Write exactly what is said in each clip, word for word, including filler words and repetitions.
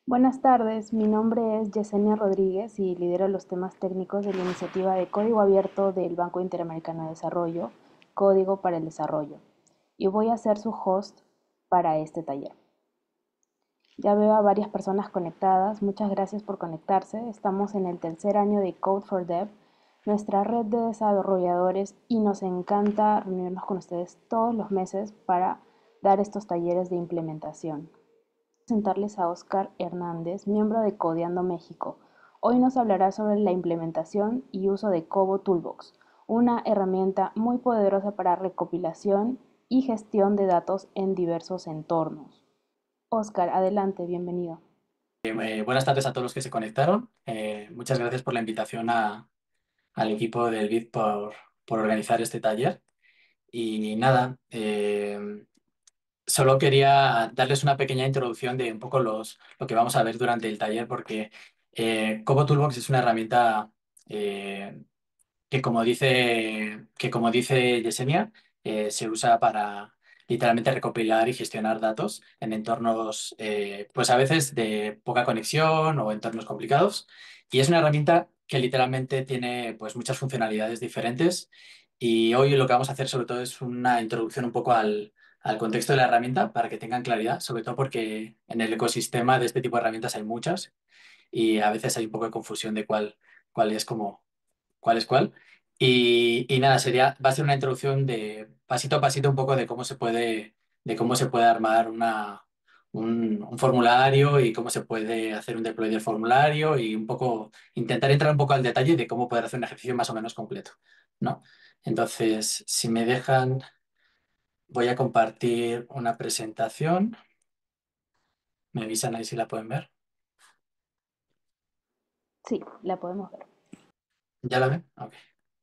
Buenas tardes, mi nombre es Yesenia Rodríguez y lidero los temas técnicos de la iniciativa de código abierto del Banco Interamericano de Desarrollo, Código para el Desarrollo, y voy a ser su host para este taller. Ya veo a varias personas conectadas, muchas gracias por conectarse. Estamos en el tercer año de Code for Dev, nuestra red de desarrolladores, y nos encanta reunirnos con ustedes todos los meses para dar estos talleres de implementación. Presentarles a Oscar Hernández, miembro de Codeando México. Hoy nos hablará sobre la implementación y uso de Kobo Toolbox, una herramienta muy poderosa para recopilación y gestión de datos en diversos entornos. Oscar, adelante, bienvenido. Eh, buenas tardes a todos los que se conectaron. Eh, muchas gracias por la invitación a- al equipo del B I D por, por organizar este taller. Y nada, eh, solo quería darles una pequeña introducción de un poco los, lo que vamos a ver durante el taller, porque eh, Kobo Toolbox es una herramienta eh, que como dice, que como dice Yesenia, eh, se usa para literalmente recopilar y gestionar datos en entornos, eh, pues a veces de poca conexión o entornos complicados. Y es una herramienta que literalmente tiene pues muchas funcionalidades diferentes. Y hoy lo que vamos a hacer sobre todo es una introducción un poco al, al contexto de la herramienta para que tengan claridad, sobre todo porque en el ecosistema de este tipo de herramientas hay muchas y a veces hay un poco de confusión de cuál, cuál es como cuál es cuál. Y, y nada, sería, va a ser una introducción de pasito a pasito un poco de cómo se puede, de cómo se puede armar una, un, un formulario y cómo se puede hacer un deploy del formulario y un poco intentar entrar un poco al detalle de cómo poder hacer un ejercicio más o menos completo, ¿no? Entonces, si me dejan, voy a compartir una presentación. Me avisan ahí si la pueden ver. Sí, la podemos ver. ¿Ya la ven? Ok.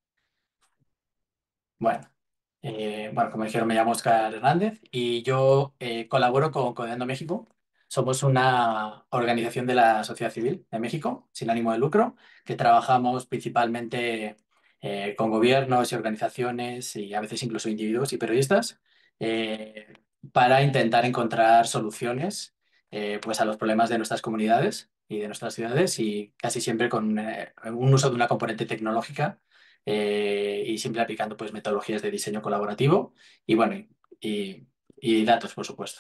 Bueno, eh, bueno, como dijeron, me llamo Oscar Hernández y yo eh, colaboro con Codeando México. Somos una organización de la sociedad civil de México, sin ánimo de lucro, que trabajamos principalmente eh, con gobiernos y organizaciones y a veces incluso individuos y periodistas eh, para intentar encontrar soluciones eh, pues a los problemas de nuestras comunidades y de nuestras ciudades y casi siempre con eh, un uso de una componente tecnológica eh, y siempre aplicando pues metodologías de diseño colaborativo y bueno, y, y- y datos, por supuesto.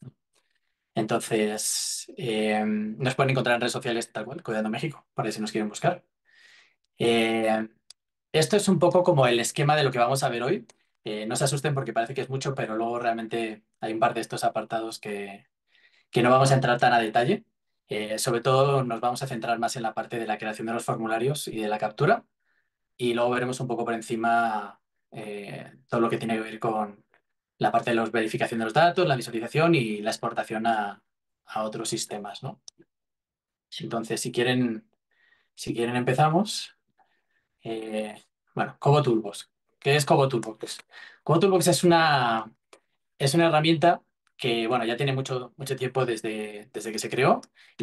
Entonces, eh, nos pueden encontrar en redes sociales tal cual, Codeando México, para si nos quieren buscar. Eh, Esto es un poco como el esquema de lo que vamos a ver hoy. Eh, no se asusten porque parece que es mucho, pero luego realmente hay un par de estos apartados que, que no vamos a entrar tan a detalle. Eh, sobre todo nos vamos a centrar más en la parte de la creación de los formularios y de la captura y luego veremos un poco por encima eh, todo lo que tiene que ver con la parte de la verificación de los datos, la visualización y la exportación a, a otros sistemas, ¿no? Entonces, si quieren, si quieren empezamos. Eh, bueno, Kobo Toolbox. ¿Qué es Kobo Toolbox? Kobo Toolbox es una, es una herramienta que, bueno, ya tiene mucho, mucho tiempo desde, desde que se creó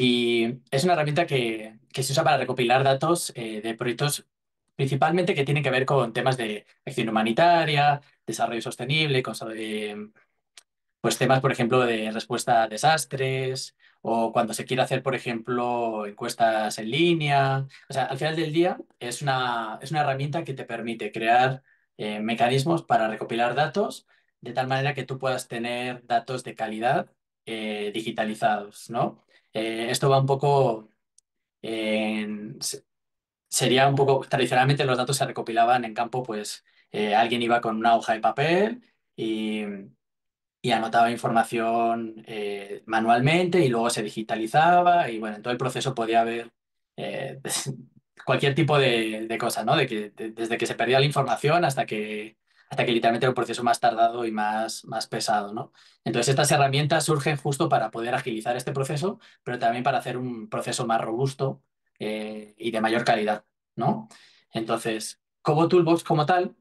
y es una herramienta que, que se usa para recopilar datos eh, de proyectos principalmente que tienen que ver con temas de acción humanitaria, desarrollo sostenible, conso- eh, pues temas, por ejemplo, de respuesta a desastres o cuando se quiere hacer, por ejemplo, encuestas en línea. O sea, al final del día es una, es una herramienta que te permite crear eh, mecanismos para recopilar datos de tal manera que tú puedas tener datos de calidad eh, digitalizados, ¿no? Eh, esto va un poco en... se- Sería un poco, tradicionalmente los datos se recopilaban en campo, pues eh, alguien iba con una hoja de papel y y anotaba información eh, manualmente y luego se digitalizaba y bueno, en todo el proceso podía haber eh, cualquier tipo de, de cosa, ¿no? De que, de- desde que se perdía la información hasta que, hasta que literalmente era un proceso más tardado y más, más pesado, ¿no? Entonces estas herramientas surgen justo para poder agilizar este proceso, pero también para hacer un proceso más robusto eh, y de mayor calidad, ¿no? Entonces, como Toolbox como tal,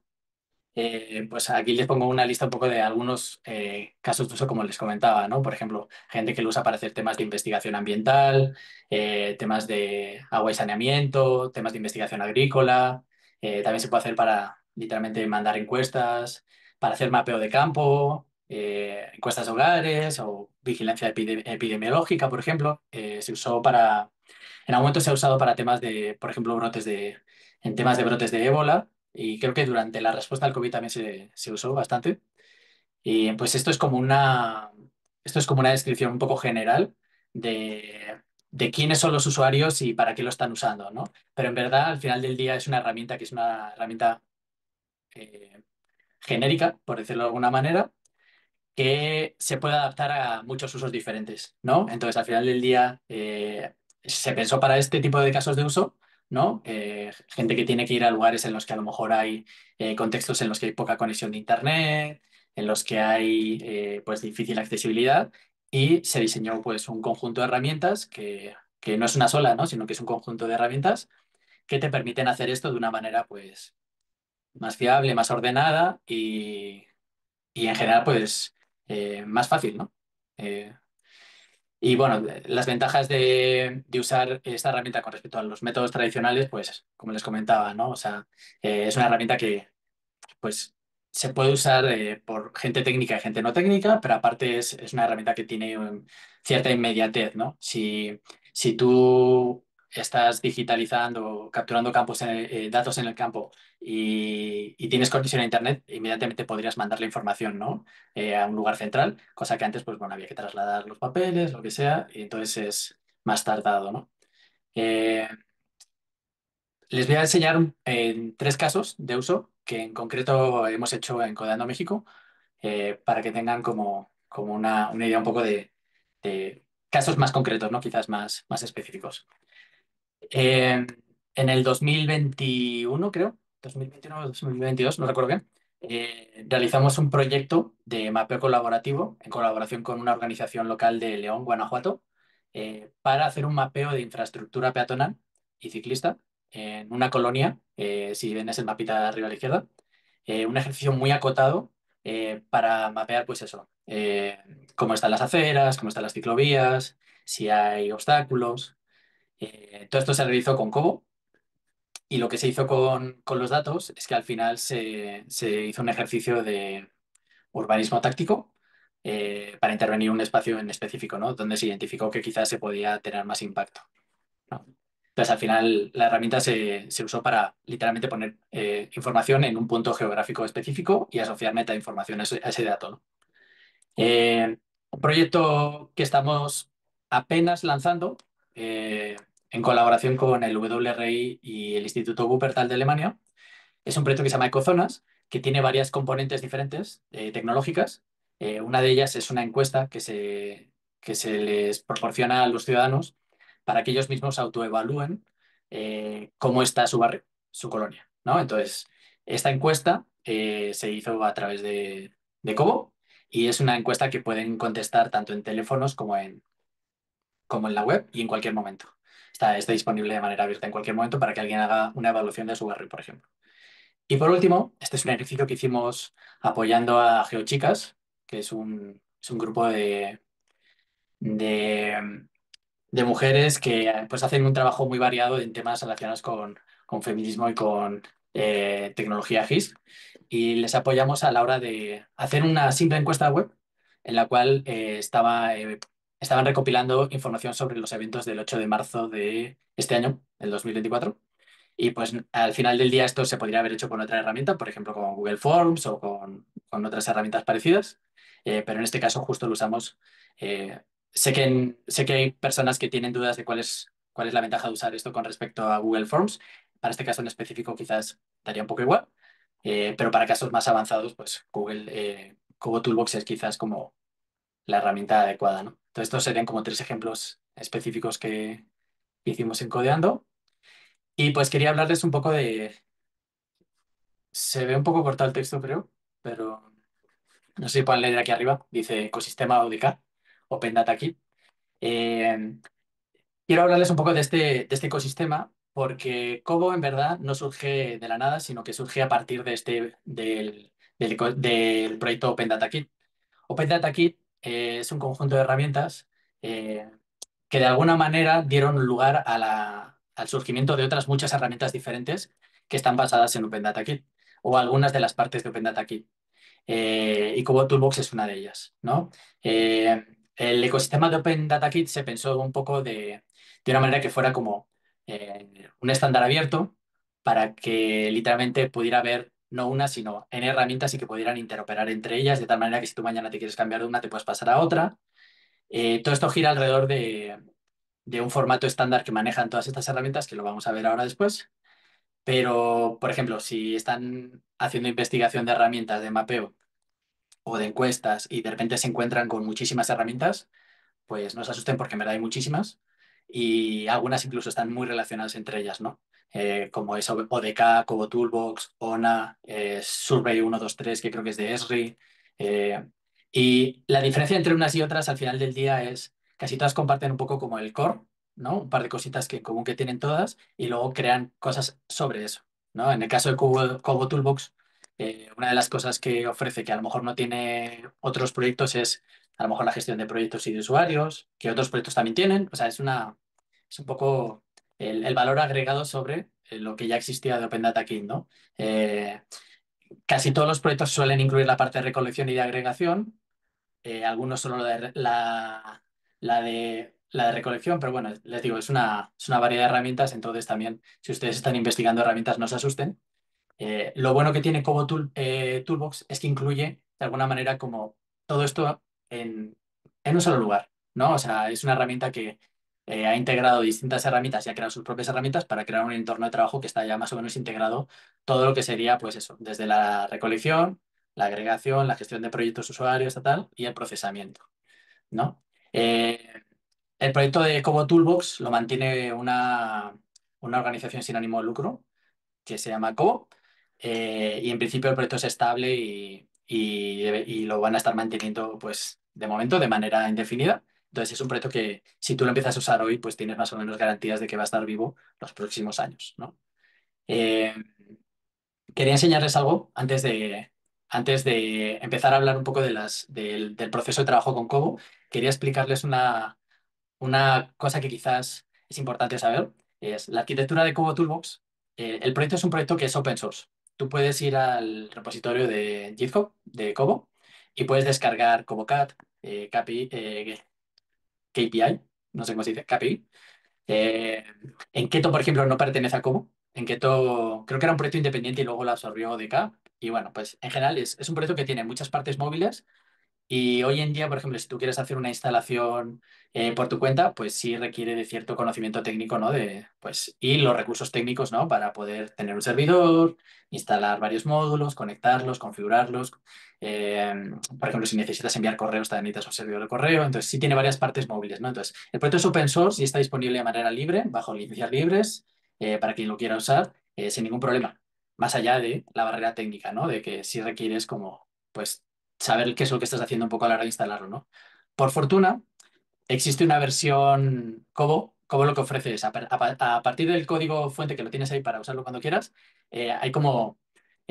eh, pues aquí les pongo una lista un poco de algunos eh, casos de uso, como les comentaba, ¿no? Por ejemplo, gente que lo usa para hacer temas de investigación ambiental, eh, temas de agua y saneamiento, temas de investigación agrícola. Eh, también se puede hacer para literalmente mandar encuestas, para hacer mapeo de campo. eh, encuestas de hogares o vigilancia epide- epidemiológica, por ejemplo. Eh, se usó para, en algún momento se ha usado para temas de, por ejemplo, brotes de, en temas de brotes de ébola y creo que durante la respuesta al COVID también se, se usó bastante. Y pues esto es como una, esto es como una descripción un poco general de, de quiénes son los usuarios y para qué lo están usando, ¿no? Pero en verdad, al final del día es una herramienta que es una herramienta eh, genérica, por decirlo de alguna manera, que se puede adaptar a muchos usos diferentes, ¿no? Entonces, al final del día, eh, se pensó para este tipo de casos de uso, ¿no? Eh, gente que tiene que ir a lugares en los que a lo mejor hay eh, contextos en los que hay poca conexión de internet, en los que hay eh, pues difícil accesibilidad y se diseñó pues un conjunto de herramientas que, que no es una sola, ¿no? Sino que es un conjunto de herramientas que te permiten hacer esto de una manera pues más fiable, más ordenada y y en general, pues, eh, más fácil, ¿no? Eh, y bueno, las ventajas de, de usar esta herramienta con respecto a los métodos tradicionales, pues, como les comentaba, ¿no? O sea, eh, es una herramienta que pues se puede usar eh, por gente técnica y gente no técnica, pero aparte es, es una herramienta que tiene um, cierta inmediatez, ¿no? Si, si tú estás digitalizando, capturando campos en el- eh, datos en el campo y, y tienes conexión a Internet, inmediatamente podrías mandar la información, ¿no? Eh, a un lugar central, cosa que antes, pues bueno, había que trasladar los papeles, lo que sea, y entonces es más tardado, ¿no? Eh, Les voy a enseñar eh, tres casos de uso que en concreto hemos hecho en Codeando México eh, para que tengan como, como una, una idea un poco de, de casos más concretos, ¿no? Quizás más, más específicos. Eh, en el dos mil veintiuno, creo, dos mil veintiuno o dos mil veintidós, no recuerdo bien, eh, realizamos un proyecto de mapeo colaborativo en colaboración con una organización local de León, Guanajuato, eh, para hacer un mapeo de infraestructura peatonal y ciclista en una colonia, eh, si ven es el mapita de arriba a la izquierda, eh, un ejercicio muy acotado eh, para mapear, pues eso, eh, cómo están las aceras, cómo están las ciclovías, si hay obstáculos. Eh, todo esto se realizó con Cobo y lo que se hizo con, con los datos es que al final se, se hizo un ejercicio de urbanismo táctico eh, para intervenir en un espacio en específico, ¿no? Donde se identificó que quizás se podía tener más impacto, ¿no? Entonces, al final, la herramienta se, se usó para literalmente poner eh, información en un punto geográfico específico y asociar metainformación a ese, a ese dato, ¿no? Eh, un proyecto que estamos apenas lanzando eh, en colaboración con el W R I y el Instituto Wuppertal de Alemania. Es un proyecto que se llama Ecozonas, que tiene varias componentes diferentes eh, tecnológicas. Eh, una de ellas es una encuesta que se, que se les proporciona a los ciudadanos para que ellos mismos autoevalúen eh, cómo está su barrio, su colonia, ¿no? Entonces, esta encuesta eh, se hizo a través de, de Cobo y es una encuesta que pueden contestar tanto en teléfonos como en, como en la web y en cualquier momento. Está, está disponible de manera abierta en cualquier momento para que alguien haga una evaluación de su barrio, por ejemplo. Y por último, este es un ejercicio que hicimos apoyando a GeoChicas, que es un, es un grupo de, de, de mujeres que pues, hacen un trabajo muy variado en temas relacionados con, con feminismo y con eh, tecnología G I S. Y les apoyamos a la hora de hacer una simple encuesta web en la cual eh, estaba, eh, estaban recopilando información sobre los eventos del ocho de marzo de este año, el dos mil veinticuatro. Y pues al final del día esto se podría haber hecho con otra herramienta, por ejemplo con Google Forms o con, con otras herramientas parecidas, eh, pero en este caso justo lo usamos. eh, sé que, en- sé que hay personas que tienen dudas de cuál es, cuál es la ventaja de usar esto con respecto a Google Forms. Para este caso en específico quizás daría un poco igual, eh, pero para casos más avanzados, pues Google, eh, Google Toolbox es quizás como la herramienta adecuada, ¿no? Entonces estos serían como tres ejemplos específicos que hicimos en Codeando. Y pues quería hablarles un poco de, se ve un poco cortado el texto, creo, pero no sé si pueden leer aquí arriba. Dice ecosistema O D K, Open Data Kit. Eh, Quiero hablarles un poco de este, de este ecosistema porque Cobo en verdad no surge de la nada, sino que surge a partir de este, del, del, eco- del proyecto Open Data Kit. Open Data Kit eh, es un conjunto de herramientas eh, que de alguna manera dieron lugar a la- al surgimiento de otras muchas herramientas diferentes que están basadas en Open Data Kit o algunas de las partes de Open Data Kit. eh, y Kobo Toolbox es una de ellas, ¿no? Eh, el ecosistema de Open Data Kit se pensó un poco de, de una manera que fuera como eh, un estándar abierto para que literalmente pudiera haber no una, sino en herramientas y que pudieran interoperar entre ellas, de tal manera que si tú mañana te quieres cambiar de una, te puedes pasar a otra. Eh, todo esto gira alrededor de, de un formato estándar que manejan todas estas herramientas, que lo vamos a ver ahora después. Pero, por ejemplo, si están haciendo investigación de herramientas de mapeo o de encuestas y de repente se encuentran con muchísimas herramientas, pues no se asusten porque en verdad hay muchísimas y algunas incluso están muy relacionadas entre ellas, ¿no? Eh, como es O D K, Kobo Toolbox, ONA, eh, Survey uno dos tres, que creo que es de Esri. eh, y la diferencia entre unas y otras al final del día es casi todas comparten un poco como el core, ¿no? Un par de cositas que en común que tienen todas y luego crean cosas sobre eso, ¿no? En el caso de Kobo, Kobo Toolbox, eh, una de las cosas que ofrece que a lo mejor no tiene otros proyectos es a lo mejor la gestión de proyectos y de usuarios, que otros proyectos también tienen. O sea, es una, es un poco el, el valor agregado sobre eh, lo que ya existía de Open Data Kit, ¿no? Eh, casi todos los proyectos suelen incluir la parte de recolección y de agregación, eh, algunos solo la de, la, la de, la de recolección, pero bueno, les digo, es una, es una variedad de herramientas, entonces también, si ustedes están investigando herramientas, no se asusten. Eh, lo bueno que tiene Kobo Tool- eh, Toolbox es que incluye de alguna manera como todo esto en, en un solo lugar, ¿no? O sea, es una herramienta que eh, ha integrado distintas herramientas y ha creado sus propias herramientas para crear un entorno de trabajo que está ya más o menos integrado todo lo que sería, pues eso, desde la recolección, la agregación, la gestión de proyectos usuarios, tal, y el procesamiento, ¿no? Eh, el proyecto de Kobo Toolbox lo mantiene una, una organización sin ánimo de lucro que se llama Kobo. Eh, y en principio el proyecto es estable y, y, y lo van a estar manteniendo, pues, de momento, de manera indefinida. Entonces es un proyecto que si tú lo empiezas a usar hoy, pues tienes más o menos garantías de que va a estar vivo los próximos años, ¿no? Eh, quería enseñarles algo antes de, antes de empezar a hablar un poco de las, del, del proceso de trabajo con Kobo. Quería explicarles una, una cosa que quizás es importante saber es la arquitectura de Kobo Toolbox. Eh, el proyecto es un proyecto que es open source. Tú puedes ir al repositorio de GitHub de Kobo y puedes descargar KoboCat, eh, K P I, eh, K P I, no sé cómo se dice, K P I. Eh, en Keto, por ejemplo, no pertenece a Kobo. En Keto creo que era un proyecto independiente y luego lo absorbió O D K. Y bueno, pues en general es, es un proyecto que tiene muchas partes móviles y hoy en día, por ejemplo, si tú quieres hacer una instalación eh, por tu cuenta, pues sí requiere de cierto conocimiento técnico, ¿no? De, pues, y los recursos técnicos, ¿no? Para poder tener un servidor, instalar varios módulos, conectarlos, configurarlos. Eh, por ejemplo, si necesitas enviar correos, también necesitas un servidor de correo. Entonces, sí tiene varias partes móviles, ¿no? Entonces, el proyecto es open source y está disponible de manera libre, bajo licencias libres, eh, para quien lo quiera usar, eh, sin ningún problema. Más allá de la barrera técnica, ¿no? De que sí requieres como, pues, saber qué es lo que estás haciendo un poco a la hora de instalarlo, ¿no? Por fortuna, existe una versión Kobo. Kobo lo que ofrece es, a, par- a pa- a partir del código fuente que lo tienes ahí para usarlo cuando quieras, eh, hay como,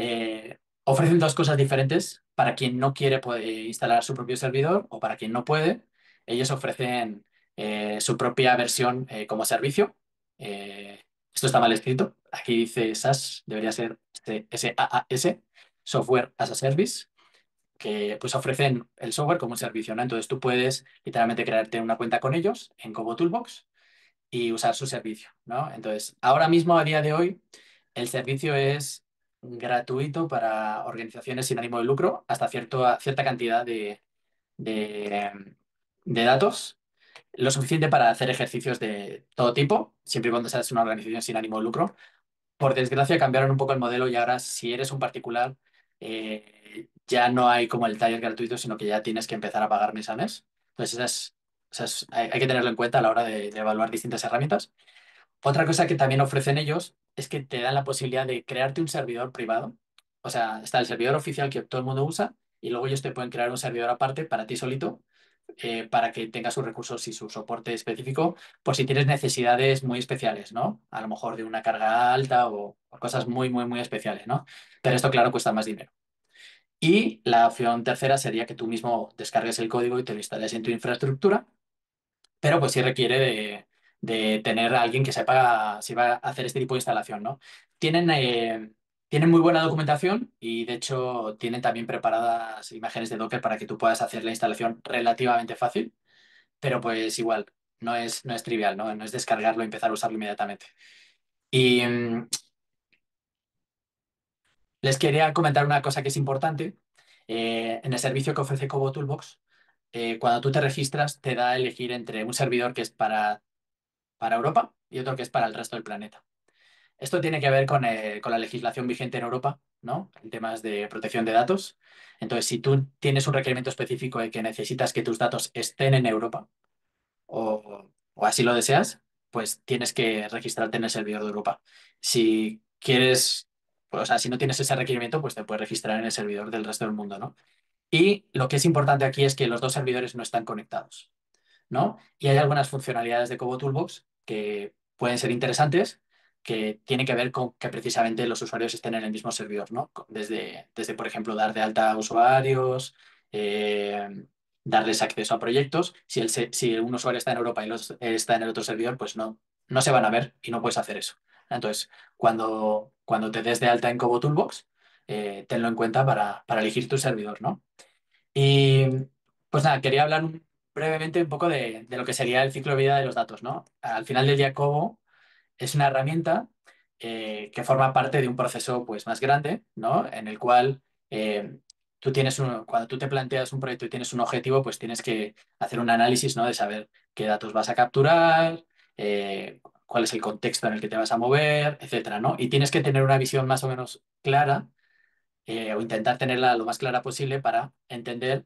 eh, ofrecen dos cosas diferentes para quien no quiere poder instalar su propio servidor o para quien no puede. Ellos ofrecen eh, su propia versión eh, como servicio. Eh, esto está mal escrito. Aquí dice SaaS, debería ser S A A S, Software as a Service, que pues ofrecen el software como un servicio, ¿no? Entonces tú puedes literalmente crearte una cuenta con ellos en Kobo Toolbox y usar su servicio, ¿no? Entonces, ahora mismo, a día de hoy, el servicio es gratuito para organizaciones sin ánimo de lucro hasta cierto, cierta cantidad de, de, de datos, lo suficiente para hacer ejercicios de todo tipo, siempre y cuando seas una organización sin ánimo de lucro. Por desgracia, cambiaron un poco el modelo y ahora, si eres un particular, eh, ya no hay como el taller gratuito, sino que ya tienes que empezar a pagar mes a mes. Entonces, esa es- esa es- hay, hay que tenerlo en cuenta a la hora de, de evaluar distintas herramientas. Otra cosa que también ofrecen ellos es que te dan la posibilidad de crearte un servidor privado. O sea, está el servidor oficial que todo el mundo usa y luego ellos te pueden crear un servidor aparte para ti solito, eh, para que tenga sus recursos y su soporte específico por si tienes necesidades muy especiales, ¿no? A lo mejor de una carga alta o, o cosas muy, muy, muy especiales, ¿no? Pero esto, claro, cuesta más dinero. Y la opción tercera sería que tú mismo descargues el código y te lo instales en tu infraestructura, pero pues sí requiere de, de tener a alguien que sepa si va a hacer este tipo de instalación, ¿no? Tienen, eh, Tienen muy buena documentación y de hecho tienen también preparadas imágenes de Docker para que tú puedas hacer la instalación relativamente fácil, pero pues igual, no es, no es trivial, ¿no? No es descargarlo y empezar a usarlo inmediatamente. Y mm, les quería comentar una cosa que es importante. Eh, en el servicio que ofrece Cobo Toolbox, eh, cuando tú te registras, te da a elegir entre un servidor que es para, para Europa y otro que es para el resto del planeta. Esto tiene que ver con, eh, con la legislación vigente en Europa, ¿no? En temas de protección de datos. Entonces, si tú tienes un requerimiento específico de que necesitas que tus datos estén en Europa o, o así lo deseas, pues tienes que registrarte en el servidor de Europa. Si quieres, pues, o sea, si no tienes ese requerimiento, pues te puedes registrar en el servidor del resto del mundo, ¿no? Y lo que es importante aquí es que los dos servidores no están conectados, ¿no? Y hay algunas funcionalidades de Cobo Toolbox que pueden ser interesantes, que tienen que ver con que precisamente los usuarios estén en el mismo servidor, ¿no? Desde, desde por ejemplo, dar de alta a usuarios, eh, darles acceso a proyectos. Si, el, se- si un usuario está en Europa y los, está en el otro servidor, pues no, no se van a ver y no puedes hacer eso. Entonces, cuando, cuando te des de alta en Cobo Toolbox, eh, tenlo en cuenta para, para elegir tu servidor, ¿no? Y pues nada, quería hablar un- brevemente un poco de, de lo que sería el ciclo de vida de los datos, ¿no? Al final del día, Cobo es una herramienta eh, que forma parte de un proceso pues, más grande, ¿no? En el cual eh, tú tienes un- cuando tú te planteas un proyecto y tienes un objetivo, pues tienes que hacer un análisis, ¿no? De saber qué datos vas a capturar, eh, cuál es el contexto en el que te vas a mover, etcétera, ¿no? Y tienes que tener una visión más o menos clara, eh, o intentar tenerla lo más clara posible para entender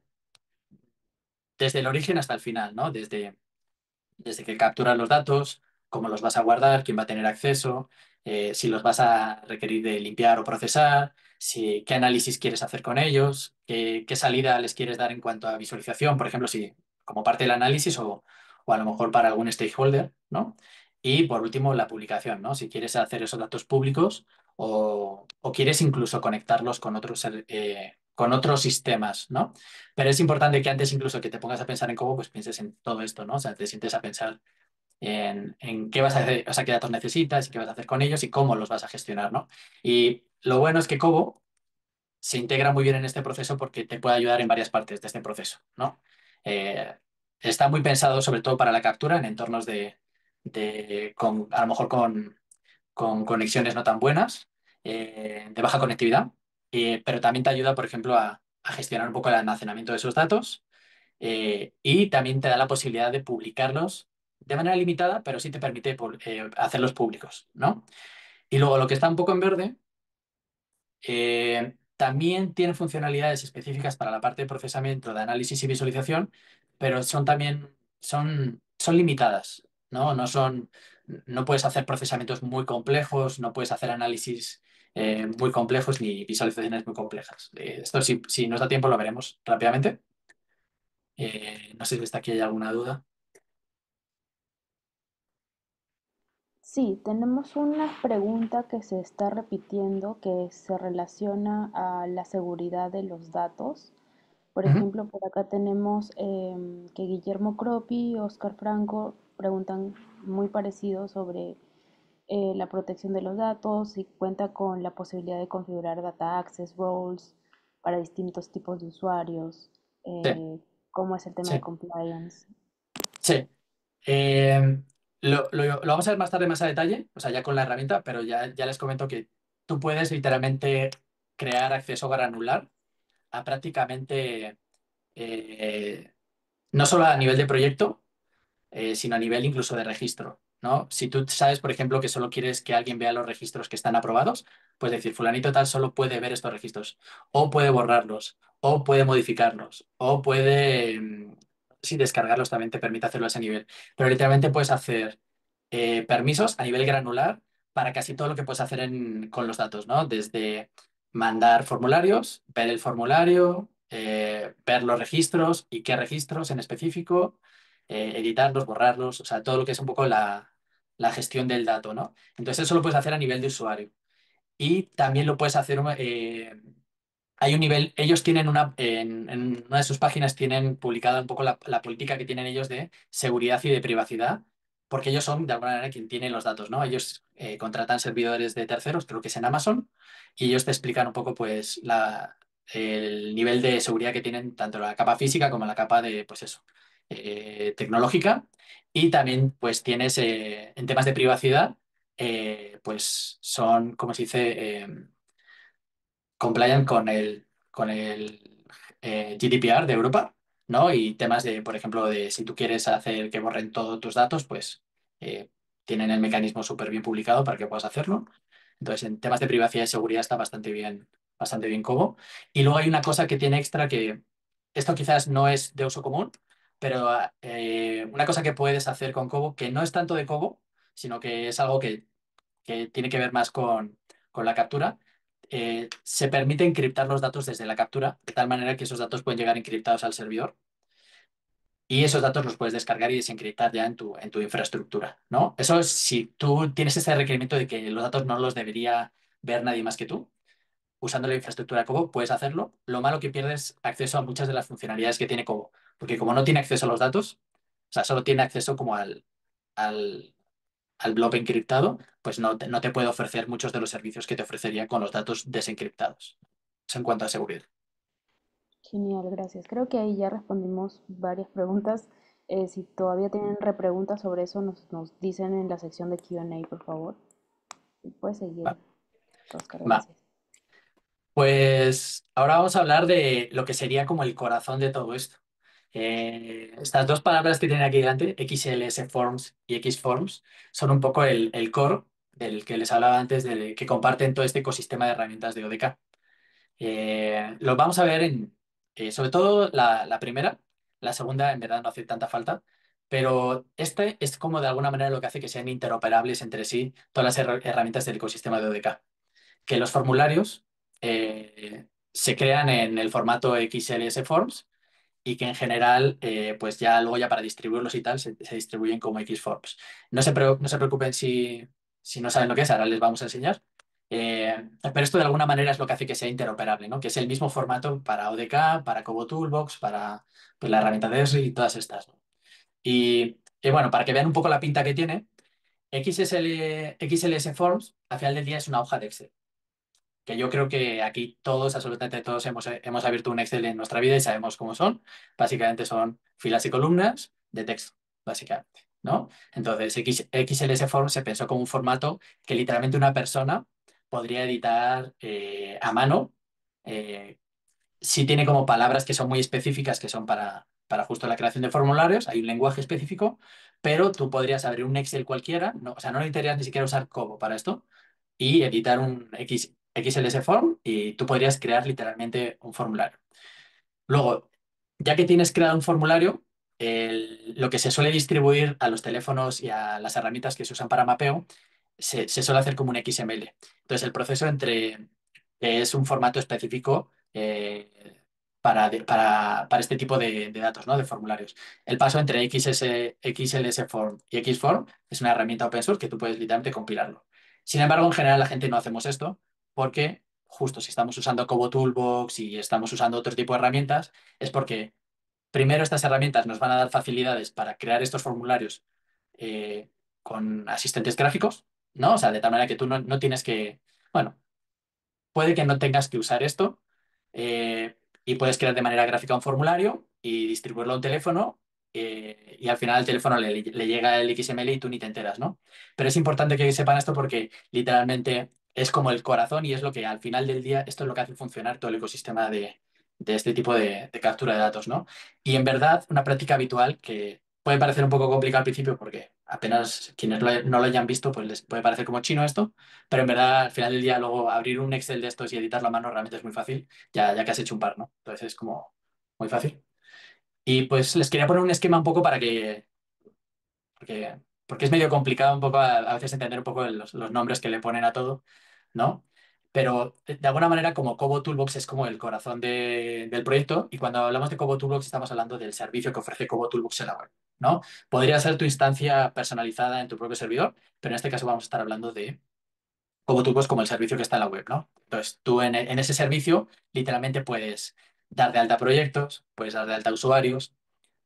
desde el origen hasta el final, ¿no? Desde, desde que capturas los datos, cómo los vas a guardar, quién va a tener acceso, eh, si los vas a requerir de limpiar o procesar, si, qué análisis quieres hacer con ellos, qué, qué salida les quieres dar en cuanto a visualización, por ejemplo, si como parte del análisis o, o a lo mejor para algún stakeholder, ¿no? Y por último, la publicación, ¿no? Si quieres hacer esos datos públicos o, o quieres incluso conectarlos con otros, eh, con otros sistemas, ¿no? Pero es importante que antes incluso que te pongas a pensar en cómo, pues pienses en todo esto, ¿no? O sea, te sientes a pensar en, en qué vas a hacer, o sea, qué datos necesitas y qué vas a hacer con ellos y cómo los vas a gestionar, ¿no? Y lo bueno es que Cobo se integra muy bien en este proceso porque te puede ayudar en varias partes de este proceso, ¿no? Eh, Está muy pensado sobre todo para la captura en entornos de, de con, a lo mejor con, con conexiones no tan buenas, eh, de baja conectividad, eh, pero también te ayuda, por ejemplo, a, a gestionar un poco el almacenamiento de esos datos, eh, y también te da la posibilidad de publicarlos de manera limitada, pero sí te permite pu- eh, hacerlos públicos, ¿no? Y luego lo que está un poco en verde, eh, también tiene funcionalidades específicas para la parte de procesamiento, de análisis y visualización, pero son también son, son limitadas, ¿no? No son, no puedes hacer procesamientos muy complejos, no puedes hacer análisis eh, muy complejos ni visualizaciones muy complejas. Eh, esto si, si nos da tiempo lo veremos rápidamente. Eh, no sé si hasta aquí hay alguna duda. Sí, tenemos una pregunta que se está repitiendo que se relaciona a la seguridad de los datos. Por Ujú. ejemplo, por acá tenemos em, que Guillermo Cropi y Oscar Franco preguntan muy parecido sobre eh, la protección de los datos y cuenta con la posibilidad de configurar data access roles para distintos tipos de usuarios. Sí, Eh, ¿Cómo es el tema de sí, compliance? sí. Eh, lo, lo- lo vamos a ver más tarde, más a detalle, o sea, ya con la herramienta, pero ya, ya les comento que tú puedes literalmente crear acceso granular a prácticamente, eh, no solo a nivel de proyecto, eh, sino a nivel incluso de registro, ¿no? Si tú sabes, por ejemplo, que solo quieres que alguien vea los registros que están aprobados, puedes decir, fulanito tal solo puede ver estos registros, o puede borrarlos, o puede modificarlos, o puede, mm, si descargarlos también te permite hacerlo a ese nivel. Pero literalmente puedes hacer eh, permisos a nivel granular para casi todo lo que puedes hacer en- con los datos, ¿no? Desde mandar formularios, ver el formulario, eh, ver los registros y qué registros en específico, eh, editarlos, borrarlos, o sea, todo lo que es un poco la, la gestión del dato, ¿no? Entonces eso lo puedes hacer a nivel de usuario. Y también lo puedes hacer, eh, hay un nivel, ellos tienen una, en, en una de sus páginas tienen publicada un poco la, la política que tienen ellos de seguridad y de privacidad porque ellos son de alguna manera quien tiene los datos, ¿no? Ellos eh, contratan servidores de terceros, creo que es en Amazon, y ellos te explican un poco pues la, el nivel de seguridad que tienen tanto la capa física como la capa de, pues eso, eh, tecnológica. Y también pues tienes eh, en temas de privacidad, eh, pues son, como se dice, eh, compliant con el, con el eh, G D P R de Europa, ¿no? Y temas de, por ejemplo, de si tú quieres hacer que borren todos tus datos, pues eh, tienen el mecanismo súper bien publicado para que puedas hacerlo. Entonces, en temas de privacidad y seguridad está bastante bien, bastante bien Cobo. Y luego hay una cosa que tiene extra que esto quizás no es de uso común, pero eh, una cosa que puedes hacer con Cobo, que no es tanto de Cobo, sino que es algo que que tiene que ver más con, con la captura, eh, se permite encriptar los datos desde la captura, de tal manera que esos datos pueden llegar encriptados al servidor y esos datos los puedes descargar y desencriptar ya en tu, en tu infraestructura, ¿no? Eso es si tú tienes ese requerimiento de que los datos no los debería ver nadie más que tú. Usando la infraestructura Cobo puedes hacerlo. Lo malo que pierdes acceso a muchas de las funcionalidades que tiene Cobo, porque como no tiene acceso a los datos, o sea, solo tiene acceso como al, al, al blob encriptado, pues no te, no te puede ofrecer muchos de los servicios que te ofrecería con los datos desencriptados. Eso en cuanto a seguridad. Genial, gracias. Creo que ahí ya respondimos varias preguntas. Eh, si todavía tienen repreguntas sobre eso, nos, nos dicen en la sección de Q and A, por favor. Y puedes seguir, Va, Oscar, va. gracias. Pues ahora vamos a hablar de lo que sería como el corazón de todo esto. Eh, estas dos palabras que tienen aquí delante, X L S Forms y Xforms, son un poco el, el core del que les hablaba antes, de, que comparten todo este ecosistema de herramientas de O D K. Eh, lo vamos a ver en, eh, sobre todo la, la primera, la segunda en verdad no hace tanta falta, pero este es como de alguna manera lo que hace que sean interoperables entre sí todas las her- herramientas del ecosistema de O D K. Que los formularios eh, se crean en el formato X L S Forms y que en general, eh, pues ya luego ya para distribuirlos y tal, se, se distribuyen como Xforms. No se, pre- no se preocupen si, si no saben lo que es, ahora les vamos a enseñar. Eh, pero esto de alguna manera es lo que hace que sea interoperable, ¿no? Que es el mismo formato para O D K, para Cobo Toolbox, para pues, la herramienta de Esri y todas estas, ¿no? Y que bueno, para que vean un poco la pinta que tiene, X S L, X L S Forms al final del día es una hoja de Excel que yo creo que aquí todos, absolutamente todos, hemos, hemos abierto un Excel en nuestra vida y sabemos cómo son. Básicamente son filas y columnas de texto, básicamente, ¿no? Entonces, X- XLS Form se pensó como un formato que literalmente una persona podría editar eh, a mano. Eh, sí tiene como palabras que son muy específicas, que son para, para justo la creación de formularios, hay un lenguaje específico, pero tú podrías abrir un Excel cualquiera, no, o sea, no necesitarías ni siquiera usar Cobo para esto y editar un X, X L S form y tú podrías crear literalmente un formulario. Luego, ya que tienes creado un formulario, el- lo que se suele distribuir a los teléfonos y a las herramientas que se usan para mapeo, se, se suele hacer como un X M L. Entonces, el proceso entre, que es un formato específico eh, para, de- para, para este tipo de, de datos, ¿no? De formularios. El paso entre X S, X L S Form y Xform es una herramienta open source que tú puedes literalmente compilarlo. Sin embargo, en general la gente no hacemos esto porque justo si estamos usando Cobo Toolbox y estamos usando otro tipo de herramientas, es porque primero estas herramientas nos van a dar facilidades para crear estos formularios eh, con asistentes gráficos, ¿no? O sea, de tal manera que tú no, no tienes que, bueno, puede que no tengas que usar esto eh, y puedes crear de manera gráfica un formulario y distribuirlo a un teléfono eh, y al final al teléfono le, le llega el X M L y tú ni te enteras, ¿no? Pero es importante que sepan esto porque literalmente es como el corazón y es lo que al final del día, esto es lo que hace funcionar todo el ecosistema de, de este tipo de, de captura de datos, ¿no? Y en verdad, una práctica habitual que puede parecer un poco complicada al principio porque apenas quienes lo- no lo hayan visto, pues les puede parecer como chino esto, pero en verdad, al final del día, luego abrir un Excel de estos y editarlo a mano realmente es muy fácil, ya, ya que has hecho un par, ¿no? Entonces es como muy fácil. Y pues les quería poner un esquema un poco para que, porque, porque es medio complicado un poco a, a veces entender un poco los, los nombres que le ponen a todo, ¿no? Pero de de alguna manera, como Cobo Toolbox es como el corazón de- del proyecto, y cuando hablamos de Cobo Toolbox estamos hablando del servicio que ofrece Cobo Toolbox en la web, ¿no? Podría ser tu instancia personalizada en tu propio servidor, pero en este caso vamos a estar hablando de como tú, pues como el servicio que está en la web, ¿no? Entonces, tú en, en ese servicio literalmente puedes dar de alta proyectos, puedes dar de alta usuarios,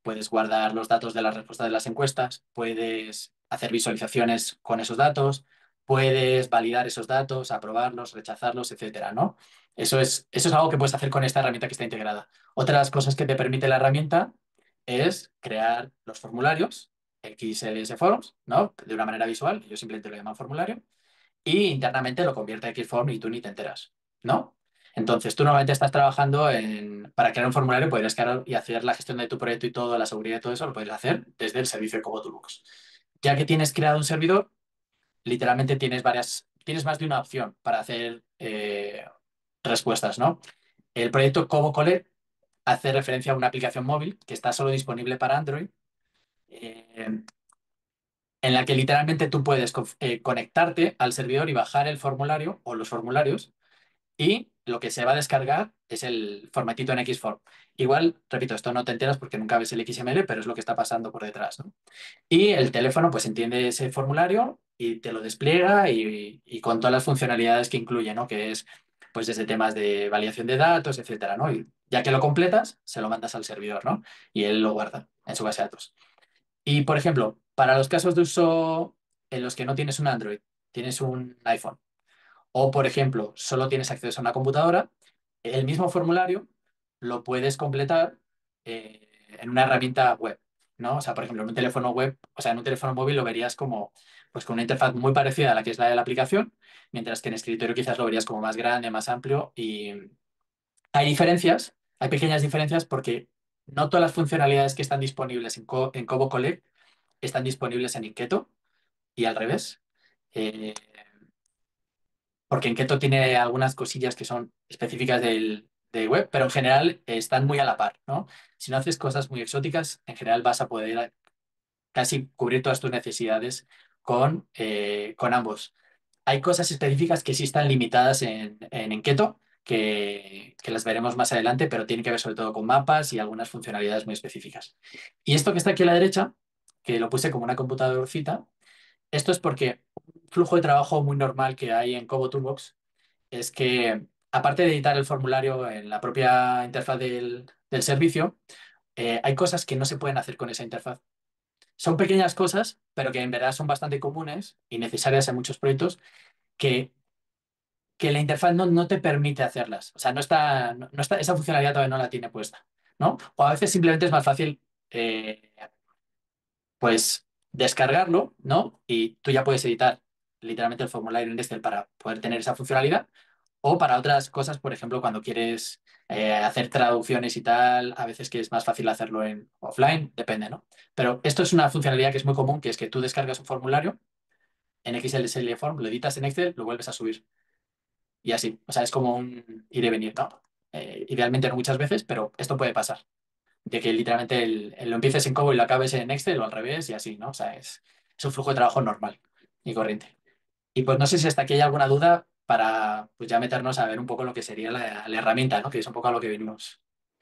puedes guardar los datos de las respuestas de las encuestas, puedes hacer visualizaciones con esos datos, puedes validar esos datos, aprobarlos, rechazarlos, etcétera, ¿no? Eso es, eso es algo que puedes hacer con esta herramienta que está integrada. Otras cosas que te permite la herramienta es crear los formularios, X L S Forms, ¿no? De una manera visual, yo simplemente lo llaman formulario, y internamente lo convierte en Xform y tú ni te enteras, ¿no? Entonces, tú normalmente estás trabajando en, para crear un formulario, podrías crear y hacer la gestión de tu proyecto y todo, la seguridad y todo eso, lo puedes hacer desde el servicio de Cobo Toolbox. Ya que tienes creado un servidor, literalmente tienes varias, tienes más de una opción para hacer eh, respuestas, ¿no? El proyecto Cobo Collect hace referencia a una aplicación móvil que está solo disponible para Android, eh, en la que literalmente tú puedes conf- eh, conectarte al servidor y bajar el formulario o los formularios y lo que se va a descargar es el formatito en Xform. Igual, repito, esto no te enteras porque nunca ves el X M L, pero es lo que está pasando por detrás, ¿no? Y el teléfono pues entiende ese formulario y te lo despliega y, y con todas las funcionalidades que incluye, ¿no? Que es pues desde temas de validación de datos, etcétera, ¿no? Y ya que lo completas, se lo mandas al servidor, ¿no? Y él lo guarda en su base de datos. Y, por ejemplo, para los casos de uso en los que no tienes un Android, tienes un iPhone, o, por ejemplo, solo tienes acceso a una computadora, el mismo formulario lo puedes completar eh, en una herramienta web, ¿no? O sea, por ejemplo, en un teléfono web, o sea, en un teléfono móvil lo verías como, pues, con una interfaz muy parecida a la que es la de la aplicación, mientras que en escritorio quizás lo verías como más grande, más amplio. Y hay diferencias, hay pequeñas diferencias porque no todas las funcionalidades que están disponibles en, Co- en Cobo Collect están disponibles en Inketo y al revés. Eh, Porque Enketo tiene algunas cosillas que son específicas del, de web, pero en general eh, están muy a la par, ¿no? Si no haces cosas muy exóticas, en general vas a poder casi cubrir todas tus necesidades con, eh, con ambos. Hay cosas específicas que sí están limitadas en, en Enketo, que, que las veremos más adelante, pero tienen que ver sobre todo con mapas y algunas funcionalidades muy específicas. Y esto que está aquí a la derecha, que lo puse como una computadorcita, esto es porque un flujo de trabajo muy normal que hay en Cobo Toolbox es que, aparte de editar el formulario en la propia interfaz del, del servicio, eh, hay cosas que no se pueden hacer con esa interfaz. Son pequeñas cosas, pero que en verdad son bastante comunes y necesarias en muchos proyectos que, que la interfaz no, no te permite hacerlas. O sea, no está, no, no está, esa funcionalidad todavía no la tiene puesta, ¿no? O a veces simplemente es más fácil eh, pues descargarlo, ¿no? Y tú ya puedes editar literalmente el formulario en Excel para poder tener esa funcionalidad. O para otras cosas, por ejemplo, cuando quieres eh, hacer traducciones y tal, a veces que es más fácil hacerlo en offline, depende, ¿no? Pero esto es una funcionalidad que es muy común, que es que tú descargas un formulario en X L S L Form, lo editas en Excel, lo vuelves a subir. Y así. O sea, es como un ir y venir, ¿no? Eh, idealmente no muchas veces, pero esto puede pasar. De que literalmente el- el lo empieces en Cobo y lo acabes en Excel o al revés y así, ¿no? O sea, es, es un flujo de trabajo normal y corriente. Y pues no sé si hasta aquí hay alguna duda para pues ya meternos a ver un poco lo que sería la, la herramienta, ¿no? Que es un poco a lo que venimos.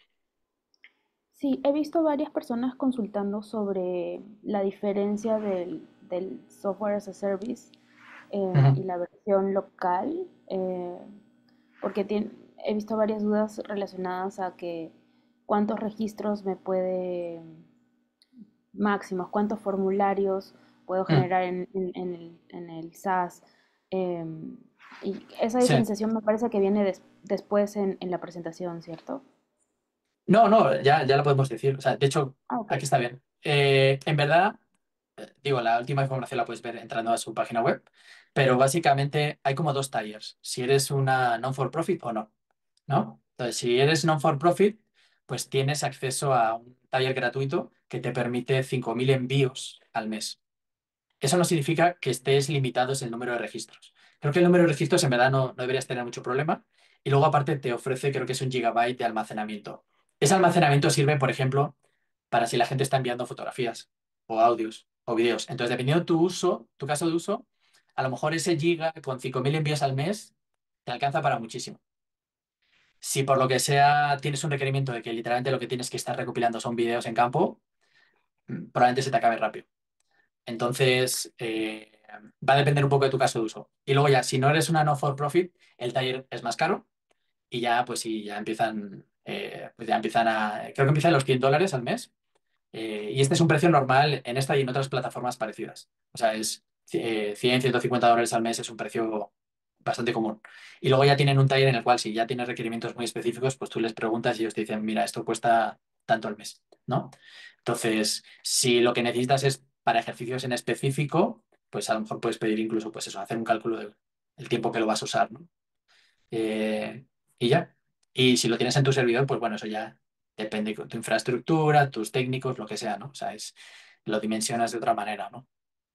Sí, he visto varias personas consultando sobre la diferencia del, del software as a service eh, Ujú, y la versión local, eh, porque tien- he visto varias dudas relacionadas a que cuántos registros me puede, máximos, cuántos formularios puedo ujú. generar en, en- en el, en el SaaS. eh, y esa Sí. diferenciación me parece que viene des- después en, en la presentación, ¿cierto? No, no, ya, ya lo podemos decir. O sea, de hecho, Ah, ok. aquí está bien. Eh, en verdad, eh, digo, la última información la puedes ver entrando a su página web, pero básicamente hay como dos tiers, si eres una non-for-profit o no, ¿no? Entonces, si eres non-for-profit, pues tienes acceso a un taller gratuito que te permite cinco mil envíos al mes. Eso no significa que estés limitados en el número de registros. Creo que el número de registros en verdad no, no deberías tener mucho problema. Y luego aparte te ofrece, creo que es un gigabyte de almacenamiento. Ese almacenamiento sirve, por ejemplo, para si la gente está enviando fotografías o audios o videos. Entonces, dependiendo de tu uso, tu caso de uso, a lo mejor ese giga con cinco mil envíos al mes te alcanza para muchísimo. Si por lo que sea tienes un requerimiento de que literalmente lo que tienes que estar recopilando son videos en campo, mm, probablemente se te acabe rápido. Entonces, eh, va a depender un poco de tu caso de uso. Y luego ya, si no eres una no for profit, el taller es más caro y ya, pues sí, ya empiezan, eh, pues ya empiezan a, creo que empiezan los cien dólares al mes Eh, y este es un precio normal en esta y en otras plataformas parecidas. O sea, es eh, cien, ciento cincuenta dólares al mes es un precio bastante común. Y luego ya tienen un taller en el cual si ya tienes requerimientos muy específicos, pues tú les preguntas y ellos te dicen, mira, esto cuesta tanto al mes, ¿no? Entonces, si lo que necesitas es para ejercicios en específico, pues a lo mejor puedes pedir incluso, pues eso, hacer un cálculo del el tiempo que lo vas a usar, ¿no? Eh, y ya. Y si lo tienes en tu servidor, pues bueno, eso ya depende de tu infraestructura, tus técnicos, lo que sea, ¿no? O sea, es, lo dimensionas de otra manera, ¿no?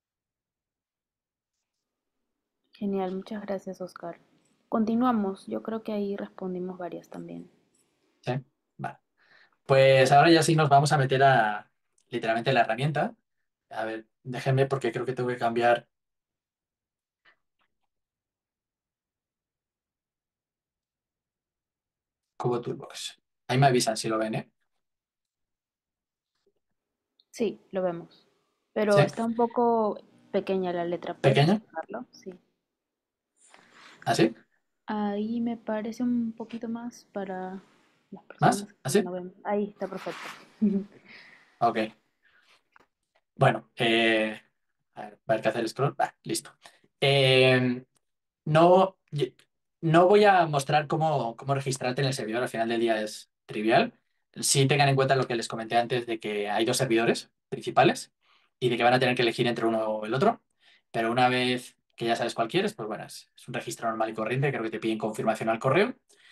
Genial, muchas gracias, Oscar. Continuamos, yo creo que ahí respondimos varias también. ¿Sí? Vale. Pues ahora ya sí nos vamos a meter a literalmente la herramienta. A ver, déjenme porque creo que tengo que cambiar Cubo Toolbox. Ahí me avisan si lo ven, ¿eh? Sí, lo vemos. ¿Sí? Pero está un poco pequeña la letra, ¿puedes ¿Pequeño? desplegarlo? Sí. ¿Así? Ahí me parece un poquito más para las ¿Más? personas que ¿Así? no ven. Ahí está perfecto. Ok. Bueno, eh, a ver, va a haber que hacer el scroll. Va, listo. Eh, No, y- no voy a mostrar cómo, cómo registrarte en el servidor, al final del día es trivial. Sí tengan en cuenta lo que les comenté antes de que hay dos servidores principales y de que van a tener que elegir entre uno o el otro, pero una vez que ya sabes cuál quieres, pues bueno, es, es un registro normal y corriente, creo que te piden confirmación al correo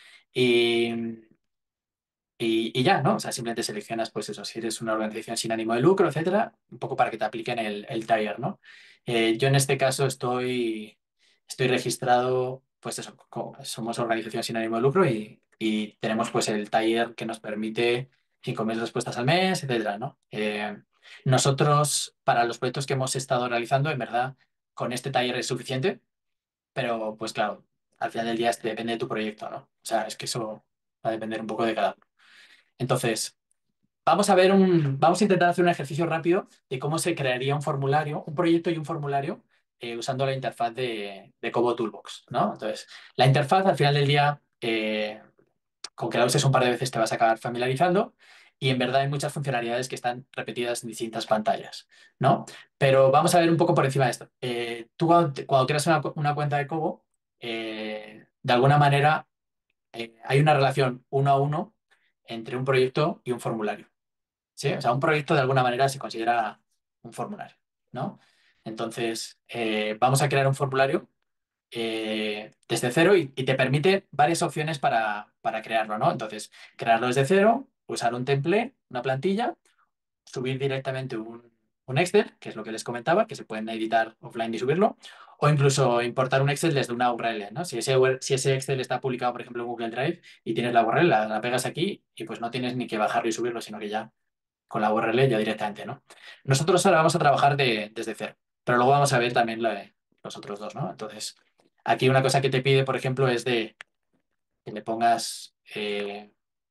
y, y, y ya, ¿no? O sea, simplemente seleccionas, pues eso, si eres una organización sin ánimo de lucro, etcétera, un poco para que te apliquen el, el taller, ¿no? Eh, yo en este caso estoy, estoy registrado, pues eso, co- somos organización sin ánimo de lucro y, y tenemos pues el taller que nos permite cinco mil respuestas al mes, etcétera, ¿no? Eh, nosotros, para los proyectos que hemos estado realizando, en verdad, con este taller es suficiente, pero pues claro, al final del día este depende de tu proyecto, ¿no? O sea, es que eso va a depender un poco de cada uno. Entonces, vamos a ver un, vamos a intentar hacer un ejercicio rápido de cómo se crearía un formulario, un proyecto y un formulario eh, usando la interfaz de, de Cobo Toolbox, ¿no? Entonces, la interfaz al final del día, eh, con que la uses un par de veces te vas a acabar familiarizando y en verdad hay muchas funcionalidades que están repetidas en distintas pantallas, ¿no? Pero vamos a ver un poco por encima de esto. Eh, tú cuando, te- cuando creas una, cu- una cuenta de Cobo, eh, de alguna manera eh, hay una relación uno a uno entre un proyecto y un formulario. ¿Sí? O sea, un proyecto de alguna manera se considera un formulario, ¿no? Entonces, eh, vamos a crear un formulario eh, desde cero y, y te permite varias opciones para, para crearlo, ¿no? Entonces, crearlo desde cero, usar un template, una plantilla, subir directamente un, un Excel, que es lo que les comentaba, que se pueden editar offline y subirlo, o incluso importar un Excel desde una U R L, ¿no? Si ese, U R si ese Excel está publicado, por ejemplo, en Google Drive y tienes la U R L, la, la pegas aquí y pues no tienes ni que bajarlo y subirlo, sino que ya con la U R L ya directamente, ¿no? Nosotros ahora vamos a trabajar de- desde cero, pero luego vamos a ver también la de los otros dos, ¿no? Entonces, aquí una cosa que te pide, por ejemplo, es de que le pongas eh,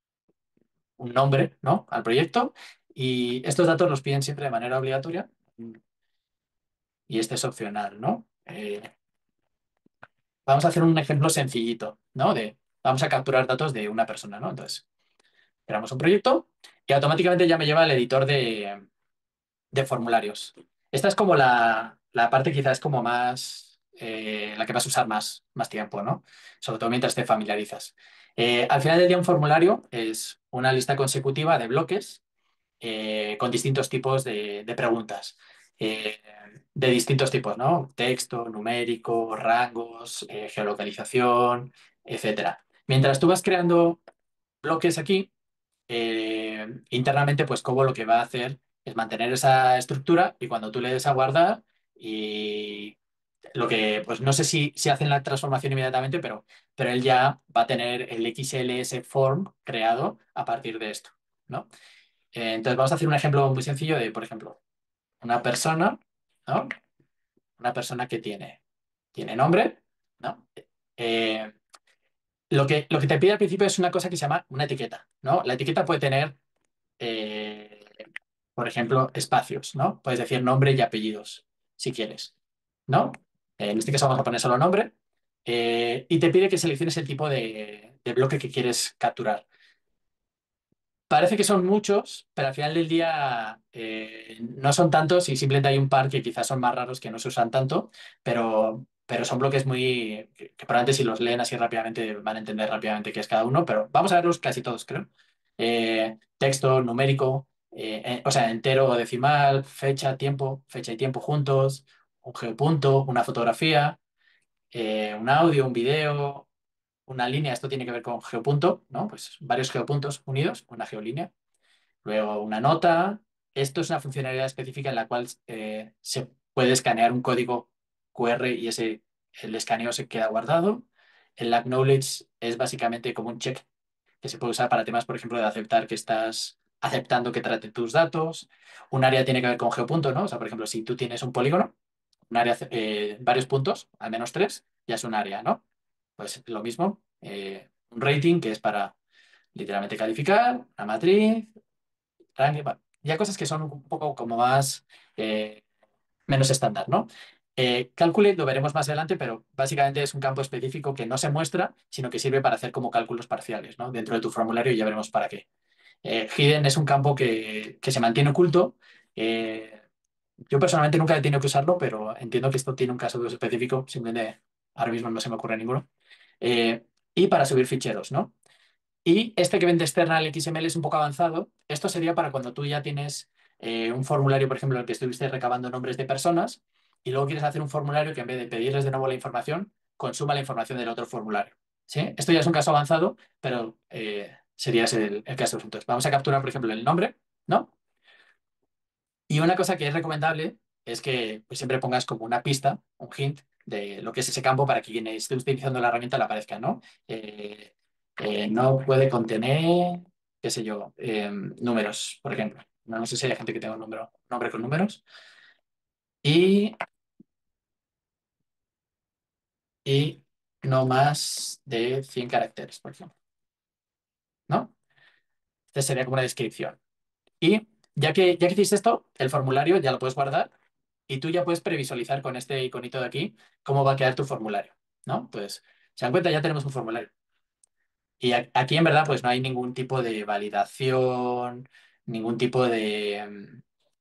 un nombre, ¿no? Al proyecto y estos datos los piden siempre de manera obligatoria y este es opcional, ¿no? Eh, vamos a hacer un ejemplo sencillito, ¿no? De, vamos a capturar datos de una persona, ¿no? Entonces, creamos un proyecto y automáticamente ya me lleva al editor de, de formularios. Esta es como la, la parte quizás como más, eh, la que vas a usar más, más tiempo, ¿no? Sobre todo mientras te familiarizas. Eh, al final del día un formulario es una lista consecutiva de bloques eh, con distintos tipos de, de preguntas. eh, de distintos tipos, ¿no? Texto, numérico, rangos, eh, geolocalización, etcétera. Mientras tú vas creando bloques aquí, eh, internamente, pues Cobo lo que va a hacer es mantener esa estructura y cuando tú le des a guardar y lo que, pues no sé si, si hacen la transformación inmediatamente, pero, pero él ya va a tener el X L S form creado a partir de esto, ¿no? Eh, entonces vamos a hacer un ejemplo muy sencillo de, por ejemplo, una persona, ¿no? Una persona que tiene, tiene nombre, ¿no? Eh, lo que, lo que te pide al principio es una cosa que se llama una etiqueta, ¿no? La etiqueta puede tener eh, por ejemplo, espacios, ¿no? Puedes decir nombre y apellidos, si quieres, ¿no? Eh, en este caso vamos a poner solo nombre eh, y te pide que selecciones el tipo de, de bloque que quieres capturar. parece que son muchos, pero al final del día eh, no son tantos y simplemente hay un par que quizás son más raros que no se usan tanto, pero, pero son bloques muy que, que probablemente si los leen así rápidamente van a entender rápidamente qué es cada uno, pero vamos a verlos casi todos, creo. Eh, texto, numérico, eh, eh, o sea, entero o decimal, fecha, tiempo, fecha y tiempo juntos, un geopunto, una fotografía, eh, un audio, un video, una línea, esto tiene que ver con geopunto, ¿no? Pues varios geopuntos unidos, una geolínea. Luego una nota. Esto es una funcionalidad específica en la cual eh, se puede escanear un código Q R y ese, el escaneo se queda guardado. El acknowledge es básicamente como un check que se puede usar para temas, por ejemplo, de aceptar que estás aceptando que trate tus datos. Un área tiene que ver con geopunto, ¿no? O sea, por ejemplo, si tú tienes un polígono, un área, eh, varios puntos, al menos tres, ya es un área, ¿no? Pues lo mismo, eh, un rating que es para literalmente calificar, una matriz, ranking, va- ya cosas que son un poco como más, eh, menos estándar, ¿no? Eh, Calculate lo veremos más adelante, pero básicamente es un campo específico que no se muestra, sino que sirve para hacer como cálculos parciales, ¿no? Dentro de tu formulario y ya veremos para qué. Eh, Hidden es un campo que, que se mantiene oculto. Eh, yo personalmente nunca he tenido que usarlo, pero entiendo que esto tiene un caso de uso específico, simplemente ahora mismo no se me ocurre ninguno. Eh, y para subir ficheros, ¿no? Y este que vende external X M L es un poco avanzado. Esto sería para cuando tú ya tienes eh, un formulario, por ejemplo, en el que estuviste recabando nombres de personas y luego quieres hacer un formulario que en vez de pedirles de nuevo la información, consuma la información del otro formulario. ¿Sí? Esto ya es un caso avanzado, pero eh, sería ese el, el caso. Entonces, vamos a capturar, por ejemplo, el nombre, ¿no? Y una cosa que es recomendable es que pues, siempre pongas como una pista, un hint de lo que es ese campo para que quien esté utilizando la herramienta le aparezca, ¿no? Eh, eh, no puede contener, qué sé yo, eh, números, por ejemplo. No, no sé si hay gente que tenga un número, nombre con números. Y, y no más de cien caracteres, por ejemplo, ¿no? Esta sería como una descripción. Y ya que, ya que hiciste esto, el formulario ya lo puedes guardar y tú ya puedes previsualizar con este iconito de aquí cómo va a quedar tu formulario, ¿no? Entonces, se dan cuenta, ya tenemos un formulario. Y a- aquí en verdad pues no hay ningún tipo de validación, ningún tipo de,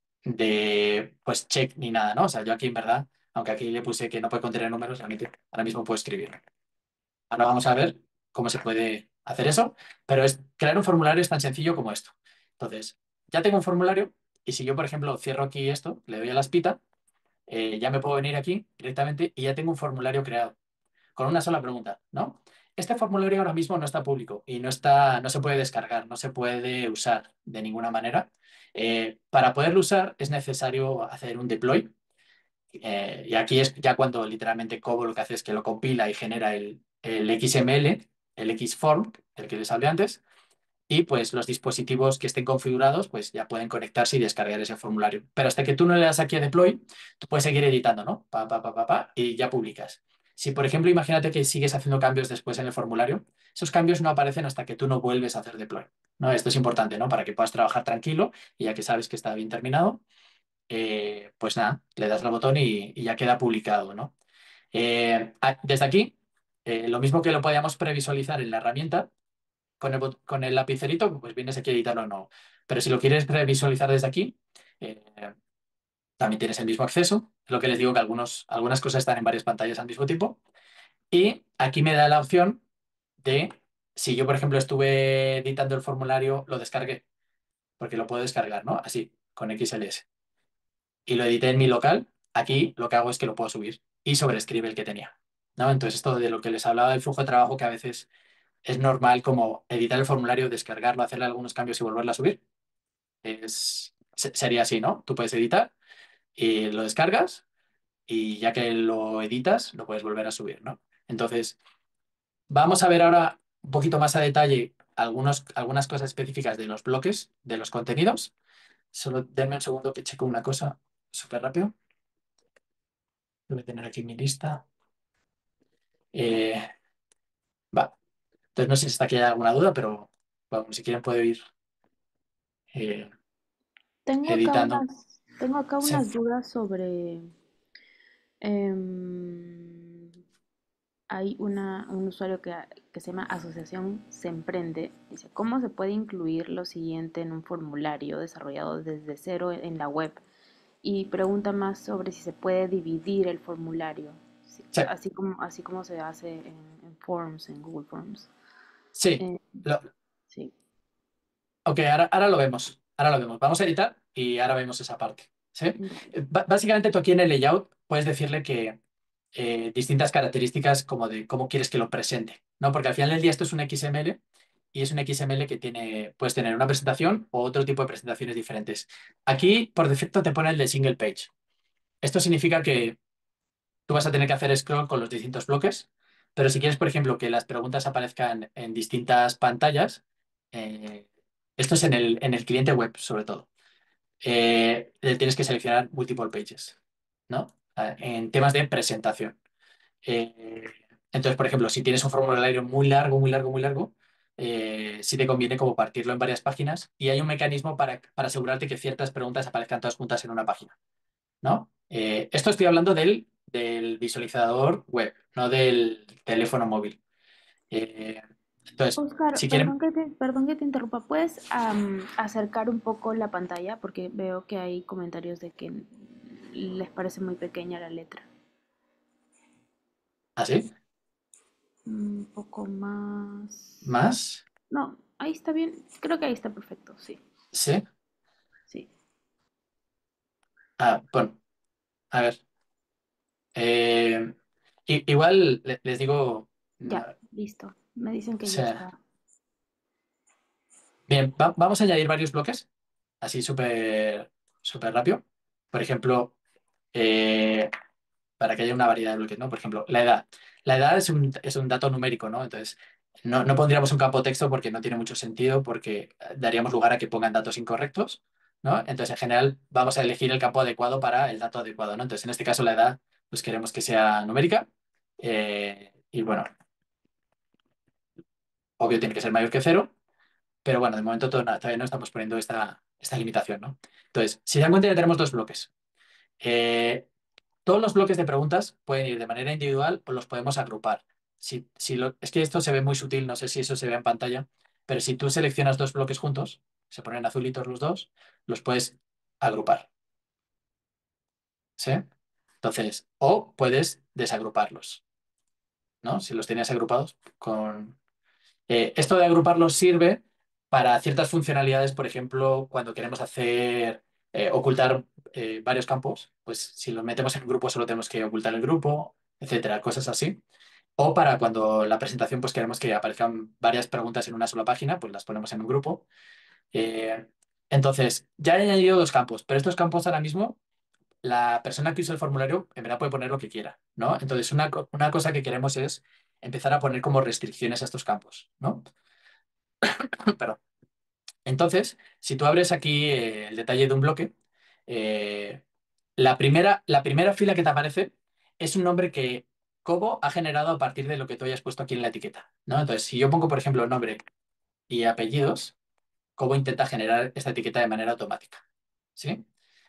de pues check ni nada, ¿no? O sea, yo aquí en verdad, aunque aquí le puse que no puede contener números, realmente ahora mismo puedo escribir. Ahora vamos a ver cómo se puede hacer eso, pero es, crear un formulario es tan sencillo como esto. Entonces, ya tengo un formulario y si yo, por ejemplo, cierro aquí esto, le doy a la espita, eh, ya me puedo venir aquí directamente y ya tengo un formulario creado con una sola pregunta, ¿no? Este formulario ahora mismo no está público y no está, no se puede descargar, no se puede usar de ninguna manera. Eh, para poderlo usar es necesario hacer un deploy. Eh, y aquí es ya cuando literalmente Cobo lo que hace es que lo compila y genera el, el X M L, el Xform, el que les hablé antes, y pues los dispositivos que estén configurados pues ya pueden conectarse y descargar ese formulario. Pero hasta que tú no le das aquí a deploy, tú puedes seguir editando, ¿no? Pa, pa, pa, pa, pa, y ya publicas. Si, por ejemplo, imagínate que sigues haciendo cambios después en el formulario, esos cambios no aparecen hasta que tú no vuelves a hacer deploy, ¿no? Esto es importante, ¿no? Para que puedas trabajar tranquilo y ya que sabes que está bien terminado, eh, pues nada, le das al botón y, y ya queda publicado, ¿no? Eh, a- desde aquí, eh, lo mismo que lo podíamos previsualizar en la herramienta, con el, bot- con el lapicerito, pues vienes aquí a editarlo o no. Pero si lo quieres previsualizar desde aquí, eh, también tienes el mismo acceso. Es lo que les digo que algunos, algunas cosas están en varias pantallas al mismo tiempo. Y aquí me da la opción de, si yo, por ejemplo, estuve editando el formulario, lo descargué, porque lo puedo descargar, ¿no? Así, con X L S. Y lo edité en mi local, aquí lo que hago es que lo puedo subir y sobreescribe el que tenía, ¿no? Entonces, esto de lo que les hablaba del flujo de trabajo, que a veces es normal como editar el formulario, descargarlo, hacerle algunos cambios y volverlo a subir. Es, se- sería así, ¿no? Tú puedes editar y lo descargas y ya que lo editas, lo puedes volver a subir, ¿no? Entonces, vamos a ver ahora un poquito más a detalle algunos, algunas cosas específicas de los bloques, de los contenidos. Solo denme un segundo que checo una cosa súper rápido. Voy a tener aquí mi lista. Eh, va. Entonces, no sé si hasta aquí hay alguna duda, pero bueno, si quieren puedo ir eh, Tengo acá editando. unas, tengo acá Sí. unas dudas sobre, em, hay una, un usuario que, que se llama Asociación Se Emprende. Dice, ¿cómo se puede incluir lo siguiente en un formulario desarrollado desde cero en la web? Y pregunta más sobre si se puede dividir el formulario, sí, Sí, así como, así como se hace en, en Forms, en Google Forms. sí. Eh, Lo- sí. ok, ahora, ahora lo vemos. Ahora lo vemos. Vamos a editar y ahora vemos esa parte. ¿Sí? Dale. Eh, ba- Básicamente tú aquí en el layout puedes decirle que eh, distintas características como de cómo quieres que lo presente, ¿no? Porque al final del día esto es un X M L y es un X M L que tiene, puedes tener una presentación o otro tipo de presentaciones diferentes. Aquí, por defecto, te pone el de single page. Esto significa que tú vas a tener que hacer scroll con los distintos bloques, pero si quieres, por ejemplo, que las preguntas aparezcan en distintas pantallas, eh, esto es en el, en el cliente web, sobre todo. Eh, le tienes que seleccionar multiple pages, ¿no? Ah, En temas de presentación. Eh, entonces, por ejemplo, si tienes un formulario muy largo, muy largo, muy largo, eh, sí te conviene como partirlo en varias páginas y hay un mecanismo para, para asegurarte que ciertas preguntas aparezcan todas juntas en una página, ¿no? Eh, esto estoy hablando del, del visualizador web, no del teléfono móvil. Eh, entonces, Oscar, si perdón quieren, que te, perdón que te interrumpa. ¿Puedes am, acercar un poco la pantalla? Porque veo que hay comentarios de que les parece muy pequeña la letra. así, Un poco más. más, No, ahí está bien. Creo que ahí está perfecto. Sí, sí. sí. Ah, bueno, a ver. Eh, i- igual le- les digo, no, Ya, listo. Me dicen o que ya sea, está. bien, va- vamos a añadir varios bloques, así súper súper rápido. Por ejemplo, eh, para que haya una variedad de bloques, ¿no? Por ejemplo, la edad. La edad es un, es un dato numérico, ¿no? Entonces, no, no pondríamos un campo texto porque no tiene mucho sentido, porque daríamos lugar a que pongan datos incorrectos, ¿no? Entonces, en general, vamos a elegir el campo adecuado para el dato adecuado, ¿no? Entonces, en este caso, la edad, pues queremos que sea numérica. eh, y bueno, obvio tiene que ser mayor que cero, pero bueno, de momento todo- todavía no estamos poniendo esta, esta limitación, ¿no? Entonces, si se dan cuenta, ya tenemos dos bloques. Eh, Todos los bloques de preguntas pueden ir de manera individual o los podemos agrupar. Si, si lo- es que esto se ve muy sutil, no sé si eso se ve en pantalla, pero si tú seleccionas dos bloques juntos, se ponen azulitos los dos, los puedes agrupar, ¿sí? Entonces, o puedes desagruparlos, ¿no? Si los tenías agrupados con... Eh, esto de agruparlos sirve para ciertas funcionalidades, por ejemplo, cuando queremos hacer, eh, ocultar eh, varios campos, pues si los metemos en un grupo solo tenemos que ocultar el grupo, etcétera, cosas así. O para cuando la presentación pues queremos que aparezcan varias preguntas en una sola página, pues las ponemos en un grupo. Eh, entonces, ya he añadido dos campos, pero estos campos ahora mismo, la persona que usa el formulario en verdad puede poner lo que quiera, ¿no? Entonces, una, co- una cosa que queremos es empezar a poner como restricciones a estos campos, ¿no? Perdón. Entonces, si tú abres aquí eh, el detalle de un bloque, eh, la primera, la primera fila que te aparece es un nombre que Cobo ha generado a partir de lo que tú hayas puesto aquí en la etiqueta, ¿no? Entonces, si yo pongo, por ejemplo, nombre y apellidos, Cobo intenta generar esta etiqueta de manera automática, ¿sí?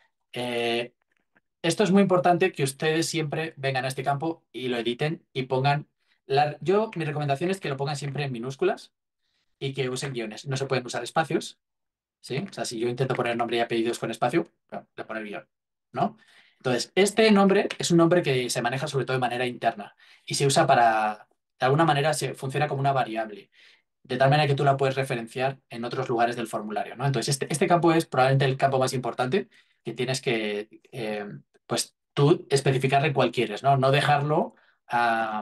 Eh, Esto es muy importante que ustedes siempre vengan a este campo y lo editen y pongan... La, yo, mi recomendación es que lo pongan siempre en minúsculas y que usen guiones. No se pueden usar espacios. ¿Sí? O sea, si yo intento poner nombre y apellidos con espacio, bueno, le pone guión, ¿no? Entonces, este nombre es un nombre que se maneja sobre todo de manera interna y se usa para, de alguna manera, se funciona como una variable, de tal manera que tú la puedes referenciar en otros lugares del formulario, ¿no? Entonces, este, este campo es probablemente el campo más importante que tienes que, eh, pues, tú especificarle cuál quieres, ¿no? No dejarlo a,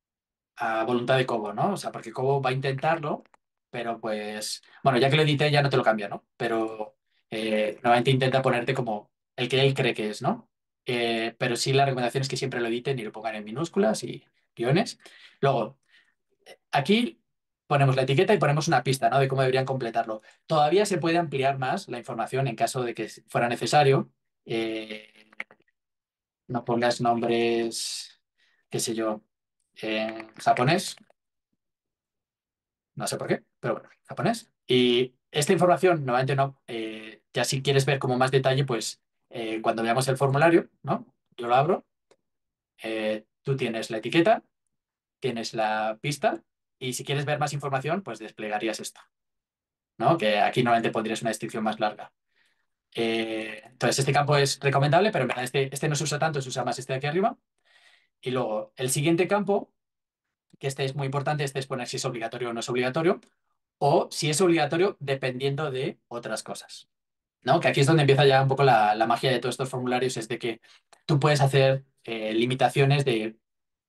a voluntad de Cobo, ¿no? O sea, porque Cobo va a intentarlo, pero pues, bueno, ya que lo edité ya no te lo cambia, ¿no? Pero eh, normalmente intenta ponerte como el que él cree que es, ¿no? Eh, pero sí la recomendación es que siempre lo editen y lo pongan en minúsculas y guiones. Luego, aquí ponemos la etiqueta y ponemos una pista, ¿no? De cómo deberían completarlo. Todavía se puede ampliar más la información en caso de que fuera necesario. Eh, no pongas nombres, qué sé yo, en japonés. No sé por qué, pero bueno, japonés. Y esta información, normalmente no, eh, ya si quieres ver como más detalle, pues eh, cuando veamos el formulario, ¿no? Yo lo abro, eh, tú tienes la etiqueta tienes la pista y si quieres ver más información, pues desplegarías esto, ¿no? Que aquí normalmente pondrías una descripción más larga. Eh, entonces, este campo es recomendable, pero en verdad este, este no se usa tanto, se usa más este de aquí arriba. Y luego, el siguiente campo, que este es muy importante, este es poner si es obligatorio o no es obligatorio, o si es obligatorio dependiendo de otras cosas, ¿no? Que aquí es donde empieza ya un poco la, la magia de todos estos formularios, es de que tú puedes hacer eh, limitaciones de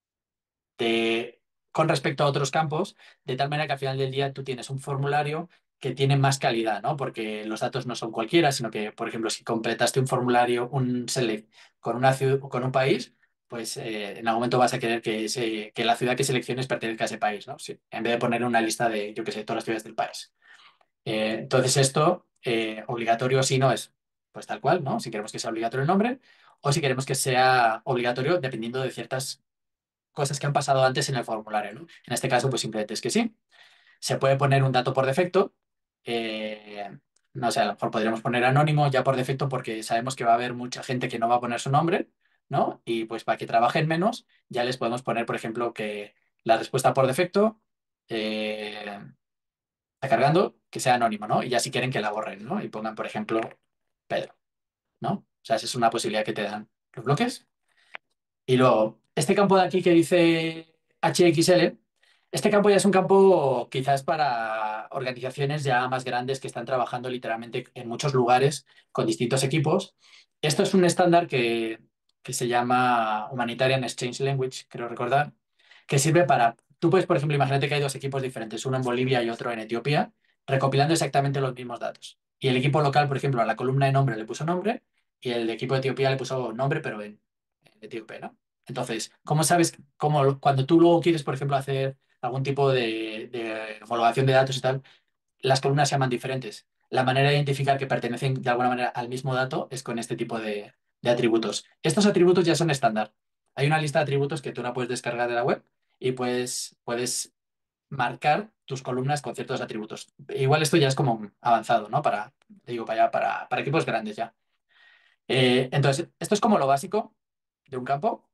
de- con respecto a otros campos, de tal manera que al final del día tú tienes un formulario que tiene más calidad, ¿no? Porque los datos no son cualquiera, sino que, por ejemplo, si completaste un formulario, un select con una ciudad, con un país, pues eh, en algún momento vas a querer que, ese- que la ciudad que selecciones pertenezca a ese país, ¿no? Sí, en vez de poner una lista de, yo qué sé, todas las ciudades del país. Eh, entonces esto, eh, obligatorio sí no es, pues tal cual, ¿no? Si queremos que sea obligatorio el nombre o si queremos que sea obligatorio dependiendo de ciertas cosas que han pasado antes en el formulario, ¿no? En este caso, pues simplemente es que sí. Se puede poner un dato por defecto. eh, no sé, a lo mejor podríamos poner anónimo ya por defecto porque sabemos que va a haber mucha gente que no va a poner su nombre, ¿no? Y pues para que trabajen menos, ya les podemos poner, por ejemplo, que la respuesta por defecto eh, está cargando, que sea anónimo, ¿no? Y ya si quieren que la borren, ¿no? Y pongan, por ejemplo, Pedro, ¿no? O sea, esa es una posibilidad que te dan los bloques. Y luego, este campo de aquí que dice H X L, este campo ya es un campo quizás para organizaciones ya más grandes que están trabajando literalmente en muchos lugares con distintos equipos. Esto es un estándar que, que se llama Humanitarian Exchange Language, creo recordar, que sirve para, tú puedes, por ejemplo, imagínate que hay dos equipos diferentes, uno en Bolivia y otro en Etiopía, recopilando exactamente los mismos datos. Y el equipo local, por ejemplo, a la columna de nombre le puso nombre y el equipo de Etiopía le puso nombre, pero en, en etíope, ¿no? Entonces, ¿cómo sabes cómo, cuando tú luego quieres, por ejemplo, hacer algún tipo de, de homologación de datos y tal, las columnas se llaman diferentes? La manera de identificar que pertenecen de alguna manera al mismo dato es con este tipo de, de atributos. Estos atributos ya son estándar. Hay una lista de atributos que tú no puedes descargar de la web y puedes, puedes marcar tus columnas con ciertos atributos. Igual esto ya es como avanzado, ¿no? Para, te digo, para, allá, para, para equipos grandes ya. Eh, entonces, esto es como lo básico de un campo.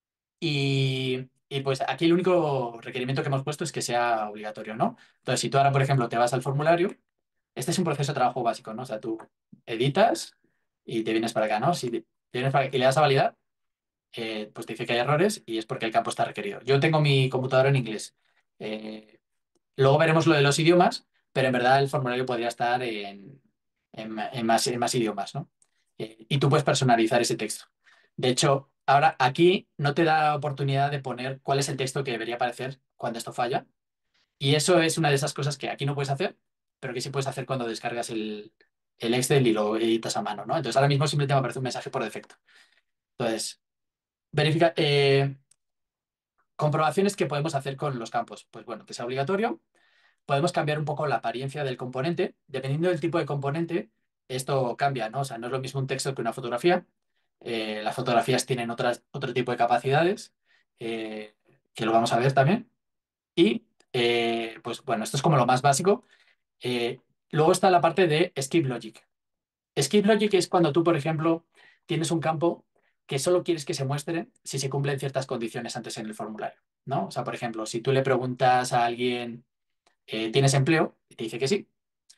Y, y, pues aquí el único requerimiento que hemos puesto es que sea obligatorio, ¿no? Entonces, si tú ahora, por ejemplo, te vas al formulario, este es un proceso de trabajo básico, ¿no? O sea, tú editas y te vienes para acá, ¿no? Si te vienes para acá y le das a validar, eh, pues te dice que hay errores y es porque el campo está requerido. Yo tengo mi computadora en inglés. Eh, Luego veremos lo de los idiomas, pero en verdad el formulario podría estar en, en ma- en más, en más idiomas, ¿no? Eh, y tú puedes personalizar ese texto. De hecho, ahora aquí no te da oportunidad de poner cuál es el texto que debería aparecer cuando esto falla. Y eso es una de esas cosas que aquí no puedes hacer, pero que sí puedes hacer cuando descargas el, el Excel y lo editas a mano, ¿no? Entonces ahora mismo simplemente me aparece un mensaje por defecto. Entonces, verifica, eh, comprobaciones que podemos hacer con los campos. Pues bueno, que sea obligatorio. Podemos cambiar un poco la apariencia del componente. Dependiendo del tipo de componente, esto cambia, ¿no? O sea, no es lo mismo un texto que una fotografía. Eh, las fotografías tienen otras, otro tipo de capacidades, eh, que lo vamos a ver también. Y, eh, pues bueno, esto es como lo más básico. Eh, Luego está la parte de Skip Logic. Skip Logic es cuando tú, por ejemplo, tienes un campo que solo quieres que se muestre si se cumplen ciertas condiciones antes en el formulario, ¿no? O sea, por ejemplo, si tú le preguntas a alguien, eh, ¿tienes empleo? Y te dice que sí,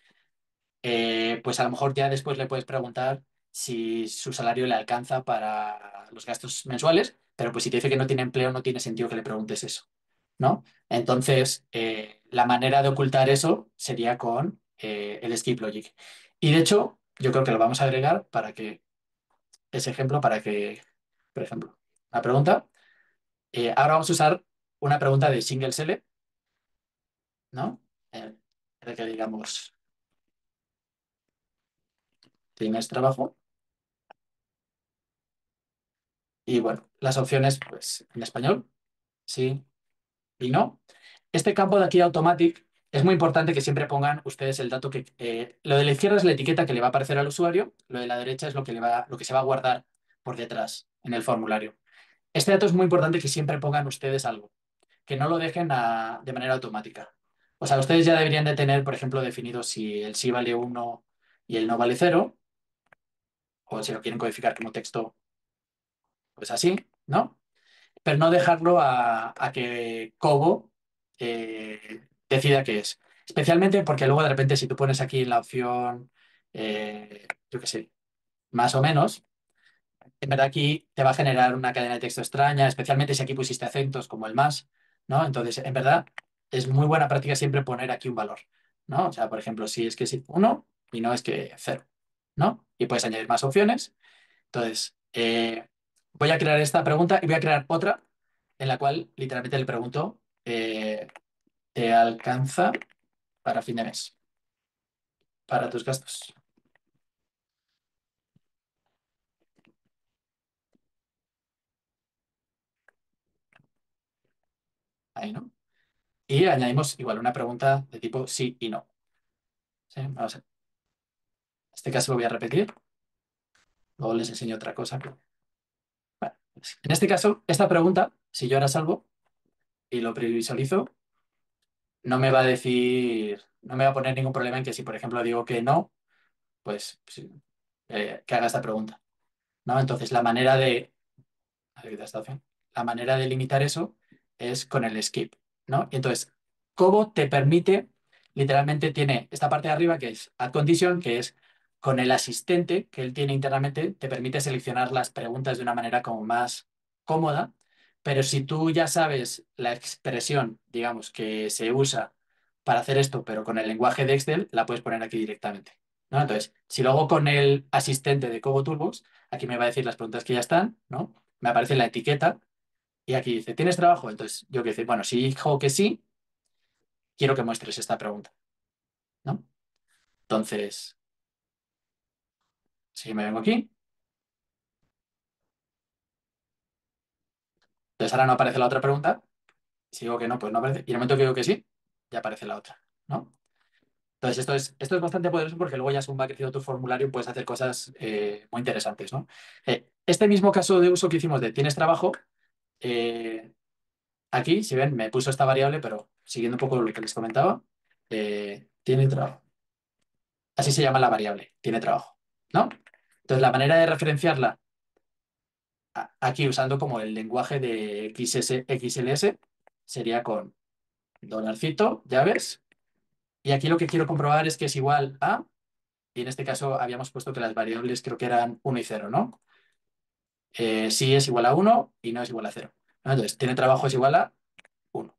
eh, pues a lo mejor ya después le puedes preguntar si su salario le alcanza para los gastos mensuales, pero pues si te dice que no tiene empleo, no tiene sentido que le preguntes eso, ¿no? Entonces, eh, la manera de ocultar eso sería con eh, el skip logic. Y de hecho, yo creo que lo vamos a agregar para que, ese ejemplo, para que, por ejemplo, la pregunta, eh, ahora vamos a usar una pregunta de single select, ¿no? Eh, para que digamos, ¿tienes trabajo? Y bueno, las opciones, pues en español, sí y no. Este campo de aquí, Automatic, es muy importante que siempre pongan ustedes el dato que... eh, lo de la izquierda es la etiqueta que le va a aparecer al usuario, lo de la derecha es lo que, le va, lo que se va a guardar por detrás en el formulario. Este dato es muy importante que siempre pongan ustedes algo, que no lo dejen a- de manera automática. O sea, ustedes ya deberían de tener, por ejemplo, definido si el sí vale uno y el no vale cero, o si lo quieren codificar como texto, pues así, ¿no? pero no dejarlo a, a que Cobo eh, decida qué es. Especialmente porque luego de repente si tú pones aquí la opción, eh, yo qué sé, más o menos, en verdad aquí te va a generar una cadena de texto extraña, especialmente si aquí pusiste acentos como el más, ¿no? Entonces, en verdad, es muy buena práctica siempre poner aquí un valor, ¿no? O sea, por ejemplo, si es que es uno y no es que cero, ¿no? Y puedes añadir más opciones. Entonces, eh, voy a crear esta pregunta y voy a crear otra en la cual literalmente le pregunto, eh, ¿te alcanza para fin de mes, para tus gastos? Ahí, ¿no? Y añadimos igual una pregunta de tipo sí y no. ¿Sí? Vamos a, en este caso lo voy a repetir, luego les enseño otra cosa. Bueno, pues, en este caso, esta pregunta, si yo ahora salgo y lo previsualizo, no me va a decir, no me va a poner ningún problema en que si, por ejemplo, digo que no, pues sí, eh, que haga esta pregunta, ¿no? Entonces, la manera de habilitar esta opción. La manera de limitar eso es con el skip, ¿no? Y entonces, Cobo te permite, literalmente tiene esta parte de arriba que es add condition, que es con el asistente que él tiene internamente, te permite seleccionar las preguntas de una manera como más cómoda, pero si tú ya sabes la expresión, digamos, que se usa para hacer esto, pero con el lenguaje de Excel, la puedes poner aquí directamente, ¿no? Entonces, si lo hago con el asistente de Cobo Toolbox, aquí me va a decir las preguntas que ya están, ¿no? Me aparece la etiqueta y aquí dice, ¿tienes trabajo? Entonces yo quiero decir, bueno, si dijo que sí, quiero que muestres esta pregunta, ¿no? Entonces, si me vengo aquí, entonces ahora no aparece la otra pregunta, si digo que no, pues no aparece, y en el momento que digo que sí, ya aparece la otra, ¿no? Entonces esto es, esto es bastante poderoso porque luego ya según va creciendo tu formulario puedes hacer cosas eh, muy interesantes, ¿no? Eh, este mismo caso de uso que hicimos de ¿tienes trabajo? Eh, aquí, si ven, me puso esta variable, pero siguiendo un poco lo que les comentaba, eh, tiene trabajo. Así se llama la variable, tiene trabajo, ¿no? Entonces, la manera de referenciarla a- aquí usando como el lenguaje de X S X L S sería con dolarcito, llaves, y aquí lo que quiero comprobar es que es igual a, y en este caso habíamos puesto que las variables creo que eran uno y cero, ¿no? Eh, sí es igual a uno y no es igual a cero. Entonces, tiene trabajo es igual a uno.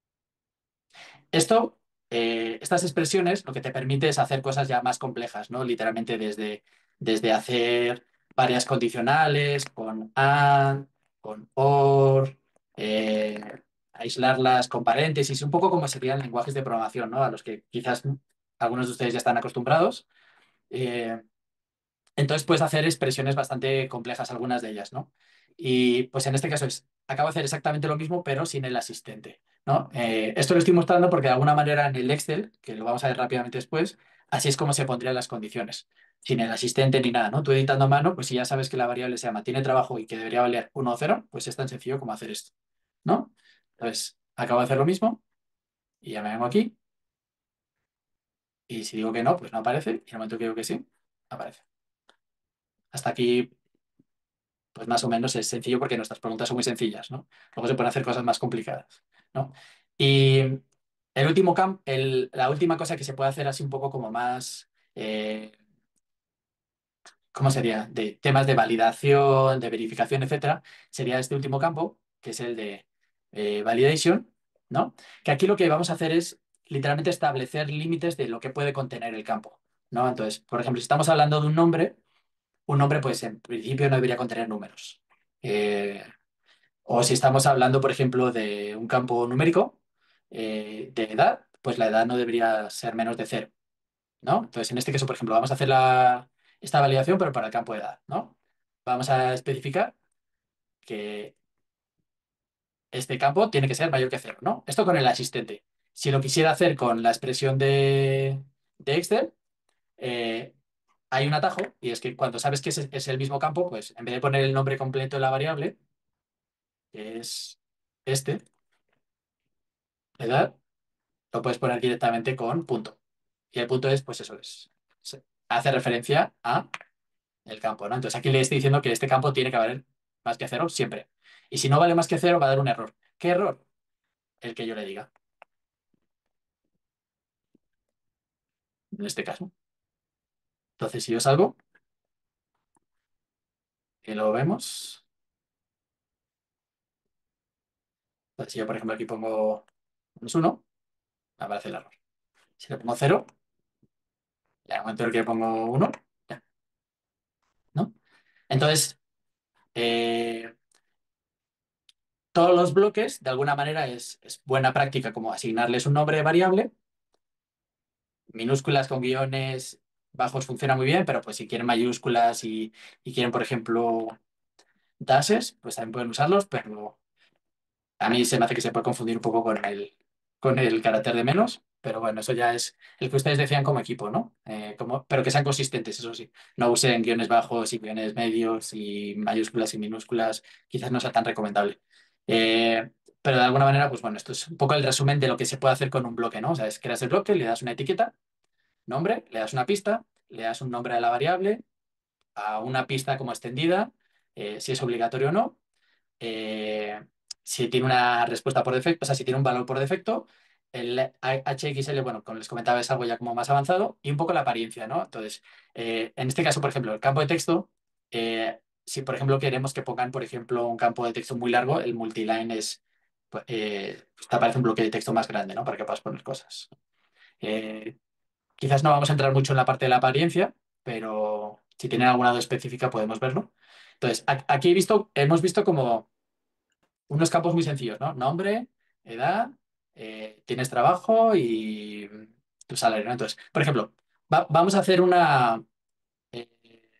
Esto, eh, estas expresiones lo que te permite es hacer cosas ya más complejas, ¿no? Literalmente desde, desde hacer varias condicionales con AND, con OR, eh, aislarlas con paréntesis, un poco como serían lenguajes de programación, ¿no? A los que quizás algunos de ustedes ya están acostumbrados. Eh, entonces puedes hacer expresiones bastante complejas, algunas de ellas, ¿no? Y pues en este caso es, acabo de hacer exactamente lo mismo, pero sin el asistente, ¿no? Eh, esto lo estoy mostrando porque de alguna manera en el Excel, que lo vamos a ver rápidamente después, así es como se pondrían las condiciones, sin el asistente ni nada, ¿no? Tú editando a mano, pues si ya sabes que la variable se llama tiene trabajo y que debería valer uno o cero, pues es tan sencillo como hacer esto, ¿no? Entonces, acabo de hacer lo mismo y ya me vengo aquí y si digo que no, pues no aparece y en el momento que digo que sí, aparece. Hasta aquí pues más o menos es sencillo porque nuestras preguntas son muy sencillas, ¿no? Luego se pueden hacer cosas más complicadas, ¿no? Y el último camp, el- la última cosa que se puede hacer así un poco como más, eh, ¿cómo sería? De temas de validación, de verificación, etcétera, sería este último campo, que es el de eh, validation, ¿no? Que aquí lo que vamos a hacer es literalmente establecer límites de lo que puede contener el campo, ¿no? Entonces, por ejemplo, si estamos hablando de un nombre, un nombre, pues en principio no debería contener números. Eh, o si estamos hablando, por ejemplo, de un campo numérico eh, de edad, pues la edad no debería ser menos de cero, ¿no? Entonces, en este caso, por ejemplo, vamos a hacer la, esta validación, pero para el campo de edad, ¿no? Vamos a especificar que este campo tiene que ser mayor que cero, ¿no? Esto con el asistente. Si lo quisiera hacer con la expresión de, de Excel, eh, hay un atajo y es que cuando sabes que es, es el mismo campo, pues en vez de poner el nombre completo de la variable, que es este, edad, lo puedes poner directamente con punto. Y el punto es, pues eso es, se- hace referencia a el campo, ¿no? Entonces aquí le estoy diciendo que este campo tiene que valer más que cero siempre. Y si no vale más que cero, va a dar un error. ¿Qué error? El que yo le diga, en este caso. Entonces, si yo salgo y lo vemos, entonces si yo, por ejemplo, aquí pongo menos uno, me aparece el error. Si le pongo cero, ya en el momento en el que le pongo uno, ya, ¿no? Entonces, eh, todos los bloques, de alguna manera, es, es buena práctica como asignarles un nombre variable. Minúsculas con guiones bajos funciona muy bien, pero pues si quieren mayúsculas y, y quieren, por ejemplo, dashes, pues también pueden usarlos, pero a mí se me hace que se puede confundir un poco con el, con el carácter de menos, pero bueno, eso ya es el que ustedes decían como equipo, ¿no? Eh, como, pero que sean consistentes, eso sí. No usen guiones bajos y guiones medios y mayúsculas y minúsculas, quizás no sea tan recomendable. Eh, pero de alguna manera, pues bueno, esto es un poco el resumen de lo que se puede hacer con un bloque, ¿no? O sea, es creas el bloque, le das una etiqueta, nombre, le das una pista, le das un nombre a la variable, a una pista como extendida, eh, si es obligatorio o no, eh, si tiene una respuesta por defecto, o sea, si tiene un valor por defecto, el H X L, bueno, como les comentaba, es algo ya como más avanzado, y un poco la apariencia, ¿no? Entonces, eh, en este caso, por ejemplo, el campo de texto, eh, si por ejemplo queremos que pongan, por ejemplo, un campo de texto muy largo, el multiline es, pues, eh, pues te aparece un bloque de texto más grande, ¿no? Para que puedas poner cosas. Eh, Quizás no vamos a entrar mucho en la parte de la apariencia, pero si tienen alguna duda específica podemos verlo. Entonces, a- aquí he visto, hemos visto como unos campos muy sencillos, ¿no? Nombre, edad, eh, tienes trabajo y tu salario, ¿no? Entonces, por ejemplo, va- vamos a hacer una... eh,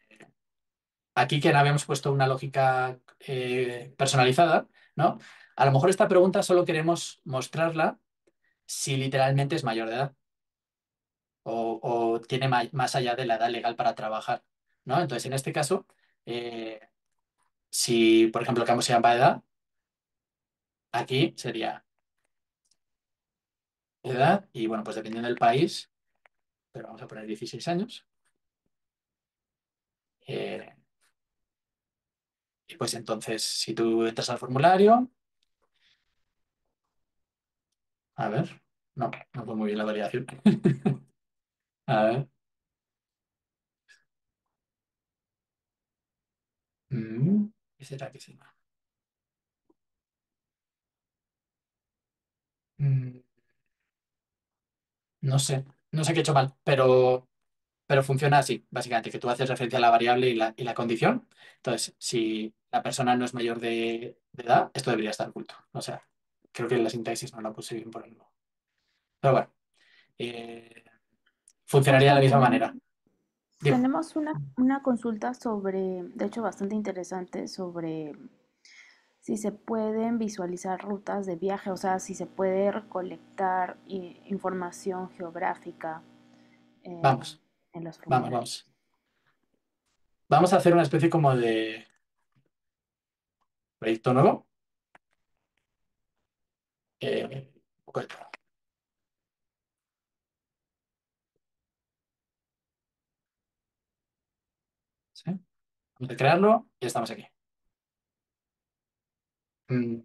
aquí que no habíamos puesto una lógica eh, personalizada, ¿no? A lo mejor esta pregunta solo queremos mostrarla si literalmente es mayor de edad o, o tiene ma- más allá de la edad legal para trabajar, ¿no? Entonces, en este caso, eh, si, por ejemplo, que ambos sean para edad, aquí sería edad y, bueno, pues dependiendo del país, pero vamos a poner dieciséis años. eh, y pues entonces, si tú entras al formulario, a ver, no, no fue muy bien la validación. A ver, mm, ¿qué será? ¿Qué será? Mm, no sé, no sé qué he hecho mal, pero Pero funciona así, básicamente, que tú haces referencia a la variable y la, y la condición. Entonces, si la persona no es mayor de, de edad, esto debería estar oculto. O sea, creo que en la sintaxis no la puse bien por el. Pero bueno, eh, funcionaría de la Justo misma tenemos, manera. Dime, tenemos una, una consulta sobre, de hecho bastante interesante, sobre si se pueden visualizar rutas de viaje, o sea, si se puede recolectar i- información geográfica eh, vamos, en los vamos, formularios. vamos. Vamos a hacer una especie como de proyecto nuevo. eh, un poco de todo, ¿sí? Vamos a crearlo y estamos aquí. Mm,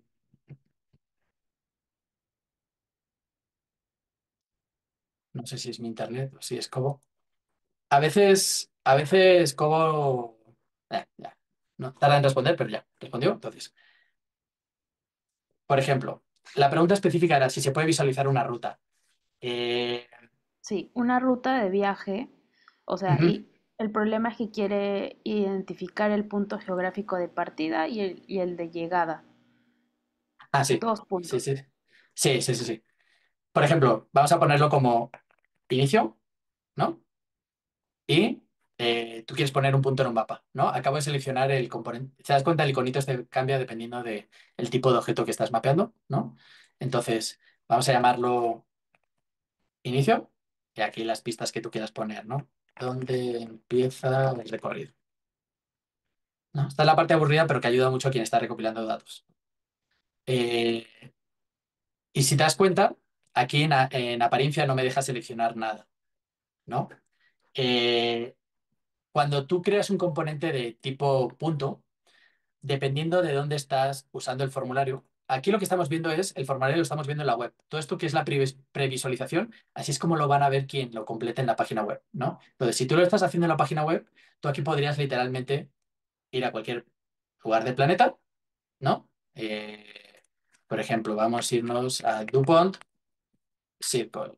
no sé si es mi internet o si es Cobo. A veces, a veces como... eh, ya. No tarda en responder, pero ya, respondió. Entonces, por ejemplo, la pregunta específica era si se puede visualizar una ruta. Eh, Sí, una ruta de viaje, o sea, ujú. y el problema es que quiere identificar el punto geográfico de partida y el, y el de llegada, Ah, sí. dos Sí, puntos. sí. Sí, sí, sí, sí. Por ejemplo, vamos a ponerlo como inicio, ¿no? Y eh, tú quieres poner un punto en un mapa, ¿no? Acabo de seleccionar el componente. ¿Te das cuenta? El iconito este cambia dependiendo del tipo de objeto que estás mapeando, ¿no? Entonces, vamos a llamarlo inicio, y aquí las pistas que tú quieras poner, ¿no? ¿Dónde empieza el recorrido? ¿No? Esta es la parte aburrida, pero que ayuda mucho a quien está recopilando datos. Eh, y si te das cuenta, aquí en, a- en apariencia no me deja seleccionar nada, ¿no? Eh, Cuando tú creas un componente de tipo punto, dependiendo de dónde estás usando el formulario. Aquí lo que estamos viendo es, el formulario lo estamos viendo en la web. Todo esto que es la previs- previsualización, así es como lo van a ver quien lo complete en la página web, ¿no? Entonces, si tú lo estás haciendo en la página web, tú aquí podrías literalmente ir a cualquier lugar del planeta, ¿no? Eh, por ejemplo, vamos a irnos a DuPont Circle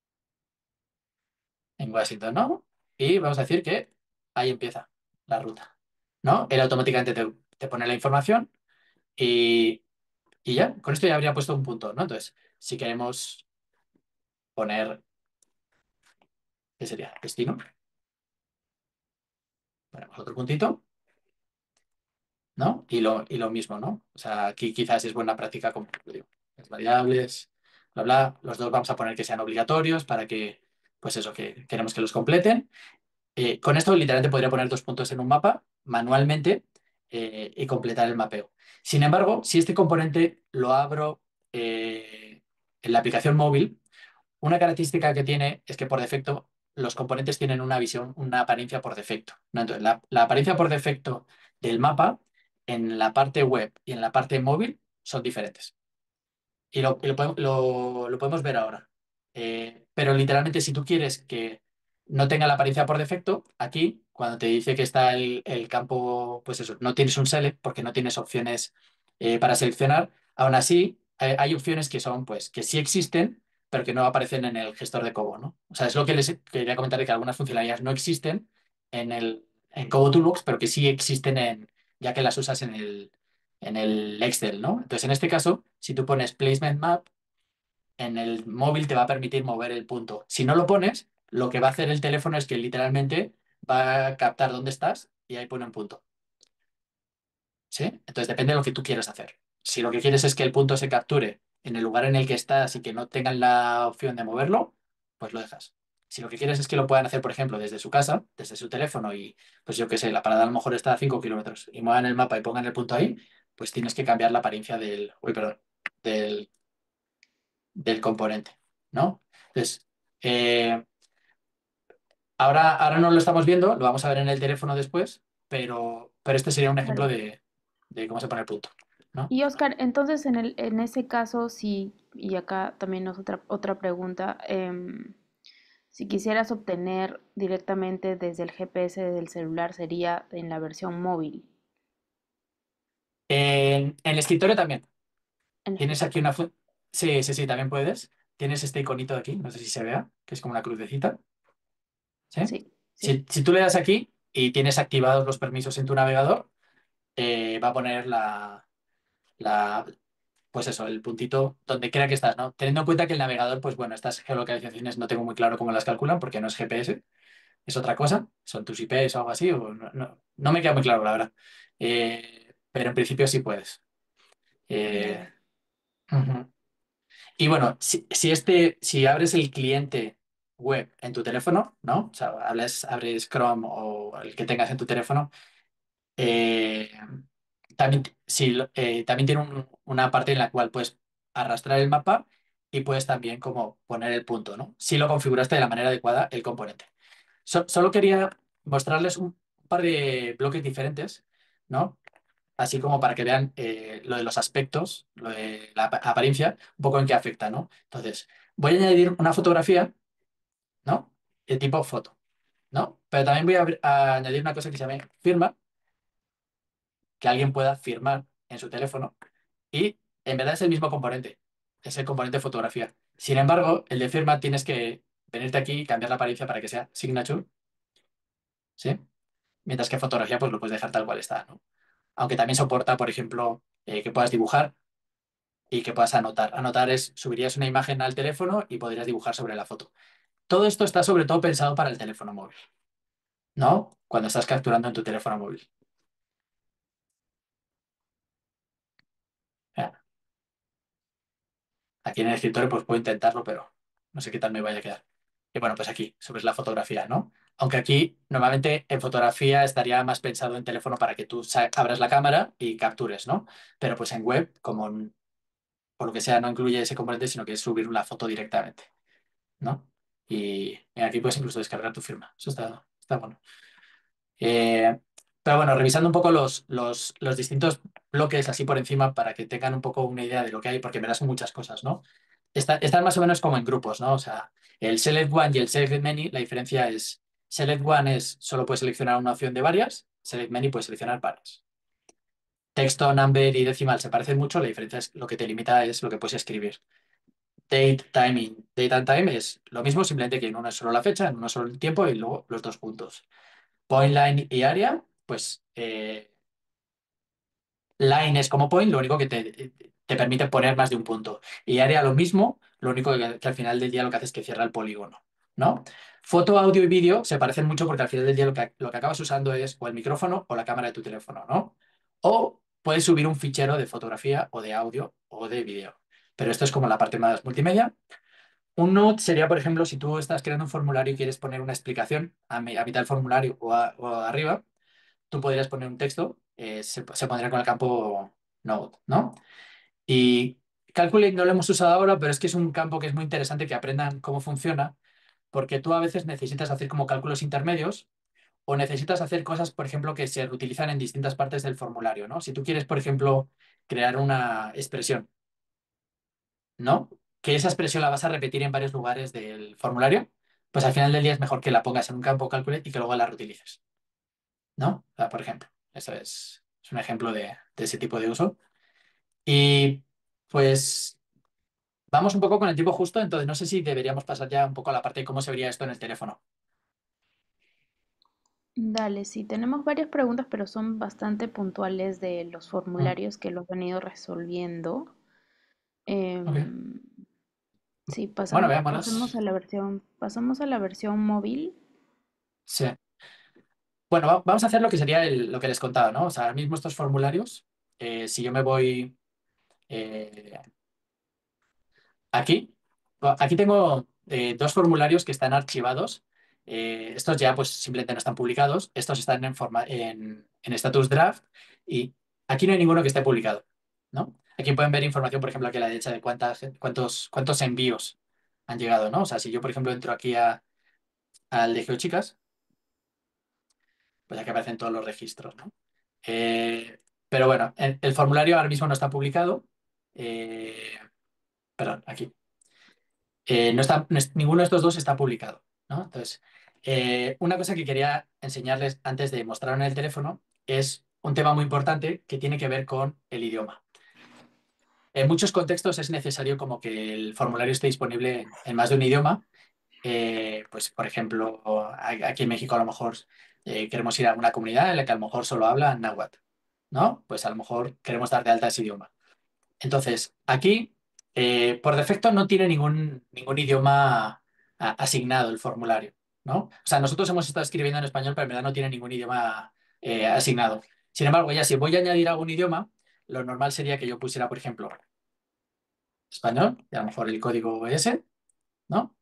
en Washington, ¿no? Y vamos a decir que ahí empieza la ruta, ¿no? Él automáticamente te, te pone la información y, y ya, con esto ya habría puesto un punto, ¿no? Entonces, si queremos poner, ¿qué sería? Destino, ponemos otro puntito, ¿no? Y lo, y lo mismo, ¿no? O sea, aquí quizás es buena práctica, como lo digo, las variables, bla, bla. Los dos vamos a poner que sean obligatorios para que, pues eso, que queremos que los completen. Eh, con esto literalmente podría poner dos puntos en un mapa manualmente eh, y completar el mapeo. Sin embargo, si este componente lo abro eh, en la aplicación móvil, una característica que tiene es que por defecto los componentes tienen una visión, una apariencia por defecto, ¿no? Entonces, la, la apariencia por defecto del mapa en la parte web y en la parte móvil son diferentes. Y lo, y lo podemos, lo- lo podemos ver ahora. Eh, pero literalmente, si tú quieres que no tenga la apariencia por defecto, aquí, cuando te dice que está el, el campo, pues eso, no tienes un select porque no tienes opciones eh, para seleccionar. Aún así, hay, hay opciones que son, pues, que sí existen, pero que no aparecen en el gestor de Cobo, ¿no? O sea, es lo que les quería comentar de que algunas funcionalidades no existen en el en Cobo Toolbox, pero que sí existen en, ya que las usas en el, en el Excel, ¿no? Entonces, en este caso, si tú pones Placement Map, en el móvil te va a permitir mover el punto. Si no lo pones, lo que va a hacer el teléfono es que literalmente va a captar dónde estás y ahí pone un punto. ¿Sí? Entonces depende de lo que tú quieras hacer. Si lo que quieres es que el punto se capture en el lugar en el que estás y que no tengan la opción de moverlo, pues lo dejas. Si lo que quieres es que lo puedan hacer, por ejemplo, desde su casa, desde su teléfono y, pues yo qué sé, la parada a lo mejor está a cinco kilómetros y muevan el mapa y pongan el punto ahí, pues tienes que cambiar la apariencia del, uy, perdón, del, del componente, ¿no? Entonces, eh, ahora, ahora no lo estamos viendo, lo vamos a ver en el teléfono después, pero, pero este sería un ejemplo Vale. de, de cómo se pone el punto, ¿no? Y Oscar, entonces en el, en ese caso, sí, y acá también es otra, otra pregunta, em, si quisieras obtener directamente desde el G P S del celular, sería en la versión móvil, En, en el escritorio también. en el Tienes aquí escritorio. una... fu- Sí, sí, sí, también puedes. Tienes este iconito de aquí, no sé si se vea, que es como una crucecita. ¿Sí? Sí, sí. Si, si tú le das aquí y tienes activados los permisos en tu navegador, eh, va a poner la, la, pues eso, el puntito donde quiera que estás, ¿no? Teniendo en cuenta que el navegador, pues bueno, estas geolocalizaciones no tengo muy claro cómo las calculan porque no es G P S, es otra cosa, son tus I Ps o algo así, o no, no, no me queda muy claro, la verdad. Eh, pero en principio sí puedes. Eh, Ya. ujú. Y bueno, si, si este, si abres el cliente web en tu teléfono, ¿no? O sea, abres, abres Chrome o el que tengas en tu teléfono, eh, también, sí, lo- eh, también tiene un- una parte en la cual puedes arrastrar el mapa y puedes también como poner el punto, ¿no? Si lo configuraste de la manera adecuada el componente. So- solo quería mostrarles un par de bloques diferentes, ¿no? Así como para que vean eh, lo de los aspectos, lo de la ap- apariencia, un poco en qué afecta, ¿no? Entonces, voy a añadir una fotografía, ¿no? De tipo foto, ¿no? Pero también voy a, abrir- a añadir una cosa que se llama firma, que alguien pueda firmar en su teléfono y en verdad es el mismo componente, es el componente fotografía. Sin embargo, el de firma tienes que venirte aquí y cambiar la apariencia para que sea signature, ¿sí? Mientras que fotografía pues lo puedes dejar tal cual está, ¿no? Aunque también soporta, por ejemplo, eh, que puedas dibujar y que puedas anotar. Anotar es, subirías una imagen al teléfono y podrías dibujar sobre la foto. Todo esto está sobre todo pensado para el teléfono móvil, ¿no? Cuando estás capturando en tu teléfono móvil. Ya. Aquí en el escritorio pues puedo intentarlo, pero no sé qué tal me vaya a quedar. Y bueno, pues aquí, sobre la fotografía, ¿no? Aunque aquí normalmente en fotografía estaría más pensado en teléfono para que tú sa- abras la cámara y captures, ¿no? Pero pues en web, como n- por lo que sea, no incluye ese componente, sino que es subir una foto directamente, ¿no? Y, y aquí puedes incluso descargar tu firma. Eso está, está bueno. Eh, Pero bueno, revisando un poco los, los, los distintos bloques así por encima para que tengan un poco una idea de lo que hay, porque en verdad son muchas cosas, ¿no? Está- están más o menos como en grupos, ¿no? O sea, el Select One y el Select Many, la diferencia es, Select One es solo puedes seleccionar una opción de varias, Select Many puedes seleccionar varias. Texto, number y decimal se parecen mucho, la diferencia es lo que te limita es lo que puedes escribir. Date, timing, date and time es lo mismo, simplemente que en uno es solo la fecha, en uno es solo el tiempo y luego los dos puntos. Point, line y area, pues eh, line es como point, lo único que te, te permite poner más de un punto. Y area lo mismo, lo único que, que al final del día lo que hace es que cierra el polígono, ¿no? Foto, audio y vídeo se parecen mucho porque al final del día lo que, lo que acabas usando es o el micrófono o la cámara de tu teléfono, ¿no? O puedes subir un fichero de fotografía o de audio o de vídeo. Pero esto es como la parte más multimedia. Un note sería, por ejemplo, si tú estás creando un formulario y quieres poner una explicación a, mi- a mitad del formulario o, a- o arriba, tú podrías poner un texto, eh, se, se pondría con el campo Node, ¿no? Y Calculate no lo hemos usado ahora, pero es que es un campo que es muy interesante que aprendan cómo funciona, porque tú a veces necesitas hacer como cálculos intermedios o necesitas hacer cosas, por ejemplo, que se reutilizan en distintas partes del formulario, ¿no? Si tú quieres, por ejemplo, crear una expresión, ¿no? Que esa expresión la vas a repetir en varios lugares del formulario, pues al final del día es mejor que la pongas en un campo Calculate y que luego la reutilices, ¿no? O sea, por ejemplo, eso es, es un ejemplo de, de ese tipo de uso. Y pues vamos un poco con el tiempo justo, entonces no sé si deberíamos pasar ya un poco a la parte de cómo se vería esto en el teléfono. Dale, sí, tenemos varias preguntas, pero son bastante puntuales de los Mm, formularios que los han ido resolviendo. ok. Em, sí, Bueno, pasam- pasemos a veámonos. la versión, pasamos a la versión móvil. Sí. Bueno, va- vamos a hacer lo que sería el- lo que les contaba, ¿no? O sea, ahora mismo estos formularios, eh, si yo me voy eh, aquí, bueno, aquí tengo eh, dos formularios que están archivados. Eh, estos ya pues simplemente no están publicados. Estos están en forma en, en status draft y aquí no hay ninguno que esté publicado, ¿no? Aquí pueden ver información, por ejemplo, aquí a la derecha de cuántas, cuántos, cuántos envíos han llegado, ¿no? O sea, si yo, por ejemplo, entro aquí a- al de Geochicas, pues aquí aparecen todos los registros, ¿no? Eh, pero bueno, el, el formulario ahora mismo no está publicado. Eh, perdón, aquí. Eh, no está, no es- ninguno de estos dos está publicado, ¿no? Entonces, eh, una cosa que quería enseñarles antes de mostrar en el teléfono es un tema muy importante que tiene que ver con el idioma. En muchos contextos es necesario como que el formulario esté disponible en, en más de un idioma. Eh, pues, por ejemplo, a- aquí en México a lo mejor eh, queremos ir a una comunidad en la que a lo mejor solo hablan náhuatl, ¿no? Pues a lo mejor queremos dar de alta ese idioma. Entonces, aquí, eh, por defecto, no tiene ningún, ningún idioma a- asignado el formulario, ¿no? O sea, nosotros hemos estado escribiendo en español, pero en verdad no tiene ningún idioma eh, asignado. Sin embargo, ya si voy a añadir algún idioma, lo normal sería que yo pusiera, por ejemplo, español, y a lo mejor el código ese, ¿no?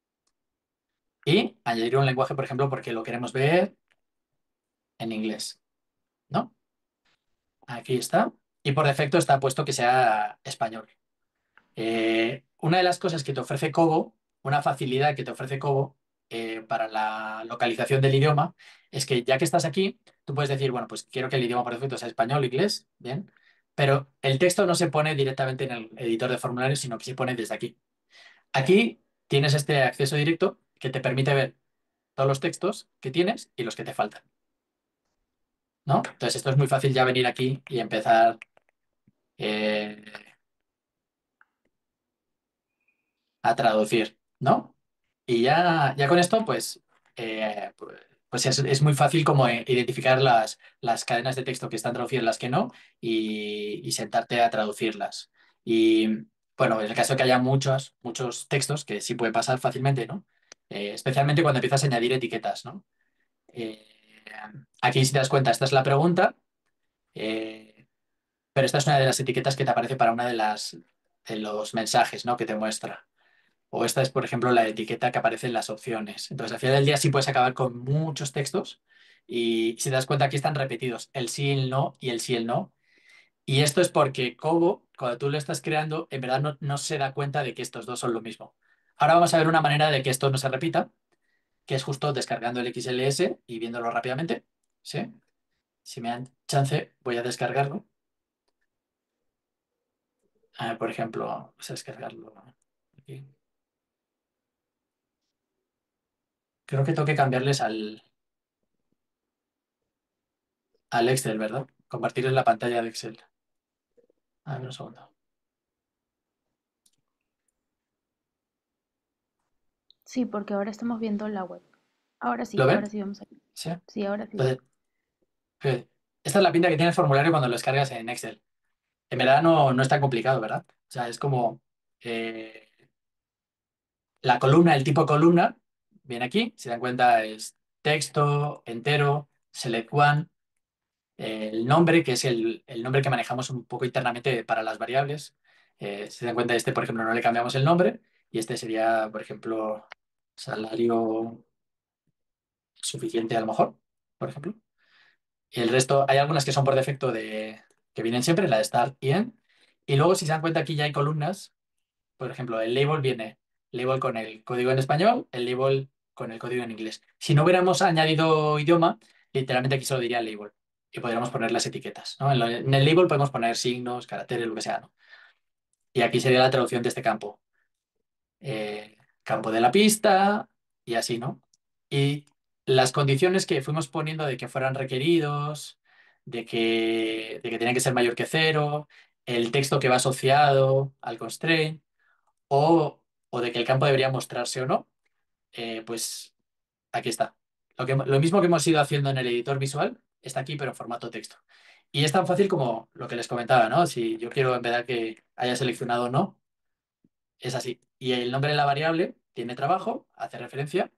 Y añadir un lenguaje, por ejemplo, porque lo queremos ver en inglés, ¿no? Aquí está. Y por defecto está puesto que sea español. Eh, una de las cosas que te ofrece Kobo, una facilidad que te ofrece Kobo eh, para la localización del idioma, es que ya que estás aquí, tú puedes decir, bueno, pues quiero que el idioma por defecto sea español, inglés, bien, pero el texto no se pone directamente en el editor de formularios, sino que se pone desde aquí. Aquí tienes este acceso directo que te permite ver todos los textos que tienes y los que te faltan, ¿no? Entonces esto es muy fácil ya venir aquí y empezar eh, a traducir, ¿no? Y ya, ya con esto, pues, eh, pues es, es muy fácil como eh, identificar las, las cadenas de texto que están traducidas y las que no, y, y sentarte a traducirlas. Y bueno, en el caso de que haya muchos, muchos textos, que sí puede pasar fácilmente, ¿no? Eh, especialmente cuando empiezas a añadir etiquetas, ¿no? Eh, aquí, si te das cuenta, esta es la pregunta, eh, pero esta es una de las etiquetas que te aparece para una de las de los mensajes, ¿no? Que te muestra. O esta es, por ejemplo, la etiqueta que aparece en las opciones. Entonces, al final del día sí puedes acabar con muchos textos y si te das cuenta aquí están repetidos el sí, el no y el sí, el no. Y esto es porque Kobo, cuando tú lo estás creando, en verdad no, no se da cuenta de que estos dos son lo mismo. Ahora vamos a ver una manera de que esto no se repita, que es justo descargando el X L S y viéndolo rápidamente. ¿Sí? Si me dan chance, voy a descargarlo. Ah, por ejemplo, vamos a descargarlo aquí. Creo que tengo que cambiarles al, al Excel, ¿verdad? Compartirles la pantalla de Excel. A ver, un segundo. Sí, porque ahora estamos viendo la web. Ahora sí, ¿Lo ahora ven? sí vamos a... Sí. Sí, ahora sí. Entonces, fíjate, esta es la pinta que tiene el formulario cuando lo descargas en Excel. En verdad no, no es tan complicado, ¿verdad? O sea, es como eh, la columna, el tipo de columna, viene aquí, si dan cuenta es texto, entero, select one, eh, el nombre, que es el, el nombre que manejamos un poco internamente para las variables. Eh, si dan cuenta, este, por ejemplo, no le cambiamos el nombre y este sería, por ejemplo, salario suficiente a lo mejor, por ejemplo. Y el resto, hay algunas que son por defecto de, que vienen siempre, la de start y end. Y luego, si se dan cuenta, aquí ya hay columnas. Por ejemplo, el label viene label con el código en español, el label con el código en inglés. Si no hubiéramos añadido idioma, literalmente aquí solo diría label y podríamos poner las etiquetas, ¿no? En, lo- en el label podemos poner signos, caracteres, lo que sea, ¿no? Y aquí sería la traducción de este campo. Eh, campo de la pista y así, ¿no? Y las condiciones que fuimos poniendo de que fueran requeridos, de que, de que tenían que ser mayor que cero, el texto que va asociado al constraint o, o de que el campo debería mostrarse o no, eh, pues aquí está. Lo que, lo mismo que hemos ido haciendo en el editor visual está aquí, pero en formato texto. Y es tan fácil como lo que les comentaba, ¿no? Si yo quiero, en verdad, que haya seleccionado o no, es así. Y el nombre de la variable tiene trabajo, hace referencia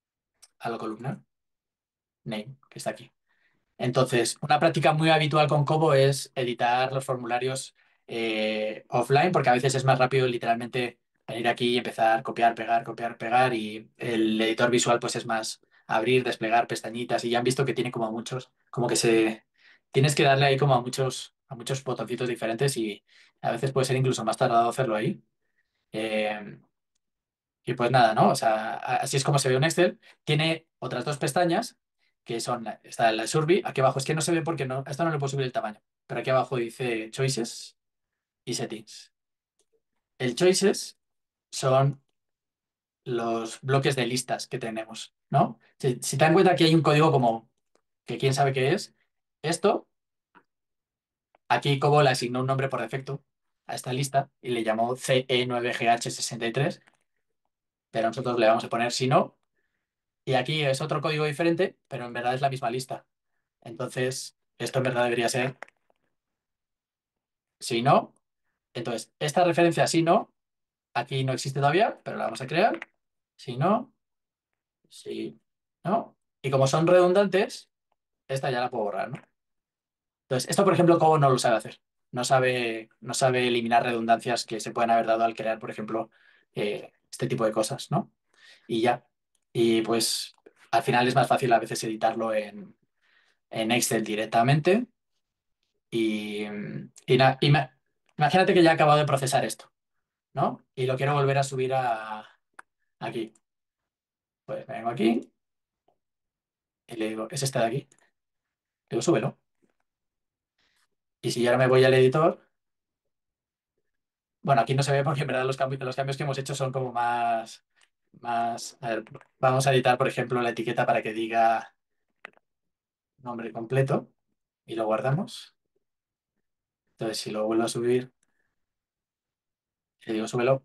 a la columna name, que está aquí. Entonces, una práctica muy habitual con Cobo es editar los formularios eh, offline, porque a veces es más rápido literalmente venir aquí y empezar a copiar, pegar, copiar, pegar, y el editor visual pues es más abrir, desplegar pestañitas, y ya han visto que tiene como a muchos, como que se... Tienes que darle ahí como a muchos, a muchos botoncitos diferentes y a veces puede ser incluso más tardado hacerlo ahí. Eh, y pues nada, ¿no? O sea, a- así es como se ve un Excel. Tiene otras dos pestañas, que son, la- está la Survey, aquí abajo, es que no se ve porque no, esto no le puedo subir el tamaño, pero aquí abajo dice Choices y Settings. El Choices son los bloques de listas que tenemos, ¿no? Si, si te dan cuenta que hay un código como que quién sabe qué es, esto, aquí Cobo le asignó un nombre por defecto a esta lista y le llamó C E nueve G H sesenta y tres, pero nosotros le vamos a poner si no. Y aquí es otro código diferente, pero en verdad es la misma lista. Entonces, esto en verdad debería ser si no. Entonces, esta referencia si no, aquí no existe todavía, pero la vamos a crear. Si no, si no. Y como son redundantes, esta ya la puedo borrar, ¿no? Entonces, esto, por ejemplo, Cobo no lo sabe hacer. No sabe, no sabe eliminar redundancias que se pueden haber dado al crear, por ejemplo, eh, este tipo de cosas, ¿no? Y ya. Y pues al final es más fácil a veces editarlo en, en Excel directamente. Y, y, na- y ma- imagínate que ya he acabado de procesar esto, ¿no? Y lo quiero volver a subir a aquí. Pues me vengo aquí y le digo, es este de aquí. Le digo, súbelo. Y si yo ahora me voy al editor, bueno, aquí no se ve porque en verdad los cambios, los cambios que hemos hecho son como más, más. A ver, vamos a editar, por ejemplo, la etiqueta para que diga nombre completo y lo guardamos. Entonces, si lo vuelvo a subir, le digo, súbelo,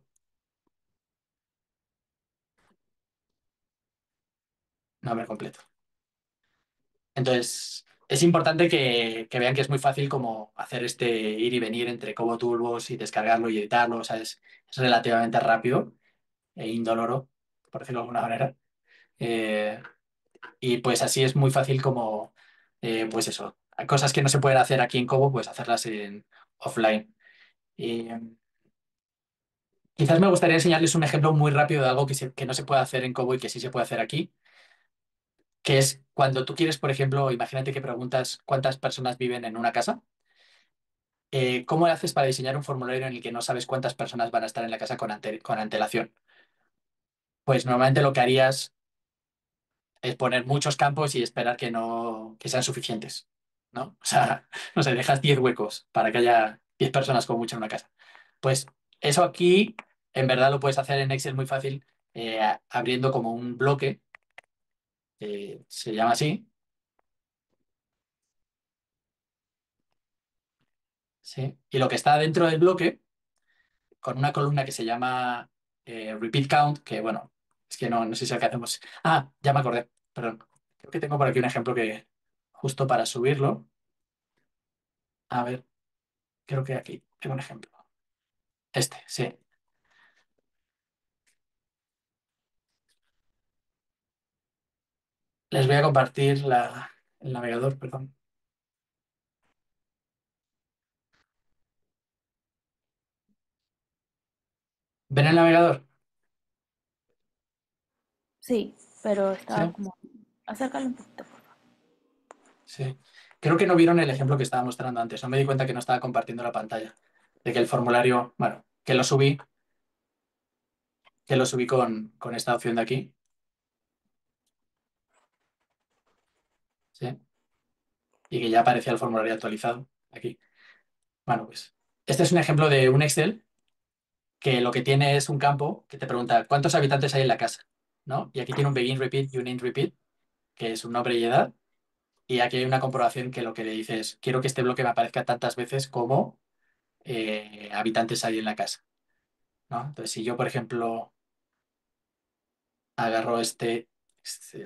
nombre completo. Entonces, es importante que, que vean que es muy fácil como hacer este ir y venir entre Cobo Turbos y descargarlo y editarlo. O sea, es, es relativamente rápido e indoloro, por decirlo de alguna manera. Eh, y pues así es muy fácil como, eh, pues eso, hay cosas que no se pueden hacer aquí en Cobo, pues hacerlas en offline. Y eh, quizás me gustaría enseñarles un ejemplo muy rápido de algo que, se- que no se puede hacer en Cobo y que sí se puede hacer aquí, que es cuando tú quieres, por ejemplo, imagínate que preguntas cuántas personas viven en una casa. Eh, ¿cómo haces para diseñar un formulario en el que no sabes cuántas personas van a estar en la casa con, ante- con antelación? Pues normalmente lo que harías es poner muchos campos y esperar que no, que sean suficientes. ¿no? O sea, no sé, dejas diez huecos para que haya diez personas como mucho en una casa. Pues eso aquí, en verdad, lo puedes hacer en Excel muy fácil, eh, abriendo como un bloque, eh, se llama así, ¿sí? Y lo que está dentro del bloque, con una columna que se llama eh, Repeat Count, que bueno, es que no, no sé si es el que hacemos. Ah, ya me acordé, perdón. Creo que tengo por aquí un ejemplo que, justo para subirlo, a ver, creo que aquí tengo un ejemplo. Este, sí. Les voy a compartir la, el navegador, perdón. ¿Ven el navegador? Sí, pero Sí, estaba como... Acércalo un poquito, por favor. sí. Creo que no vieron el ejemplo que estaba mostrando antes. No me di cuenta que no estaba compartiendo la pantalla. De que el formulario, bueno, que lo subí, que lo subí con, con esta opción de aquí. ¿Sí? Y que ya aparecía el formulario actualizado aquí. Bueno, pues este es un ejemplo de un Excel que lo que tiene es un campo que te pregunta cuántos habitantes hay en la casa, ¿no? Y aquí tiene un begin repeat y un end repeat, que es un nombre y edad. Y aquí hay una comprobación que lo que le dice es, quiero que este bloque me aparezca tantas veces como eh, habitantes hay en la casa, ¿no? Entonces, si yo, por ejemplo, agarro este, este-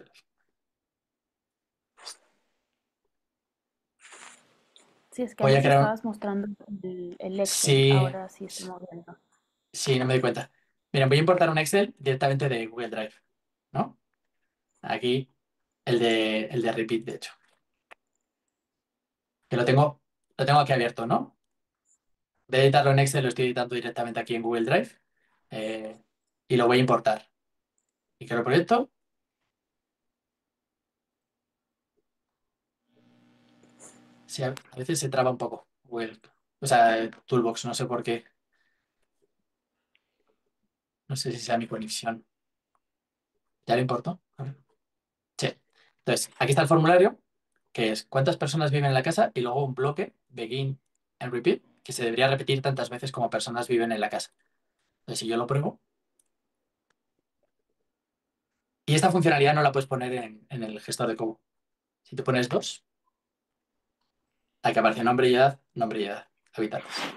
Sí, es que voy a antes crear un... estabas mostrando el, el Excel, Sí, ahora sí estamos viendo. sí, no me doy cuenta. Miren, voy a importar un Excel directamente de Google Drive, ¿no? Aquí el de, el de repeat, de hecho, que lo tengo, lo tengo aquí abierto, ¿no? De editarlo en Excel, lo estoy editando directamente aquí en Google Drive, eh, y lo voy a importar. Y creo el proyecto. Sí, a a veces se traba un poco Google, o sea, Toolbox, no sé por qué. No sé si sea mi conexión. ¿Ya lo importó? A ver. Sí. Entonces, aquí está el formulario, que es cuántas personas viven en la casa y luego un bloque, begin and repeat, que se debería repetir tantas veces como personas viven en la casa. Entonces, si yo lo pruebo, y esta funcionalidad no la puedes poner en, en el gestor de Cobo. Si tú pones dos, aquí aparece nombre y edad, nombre y edad, habitantes.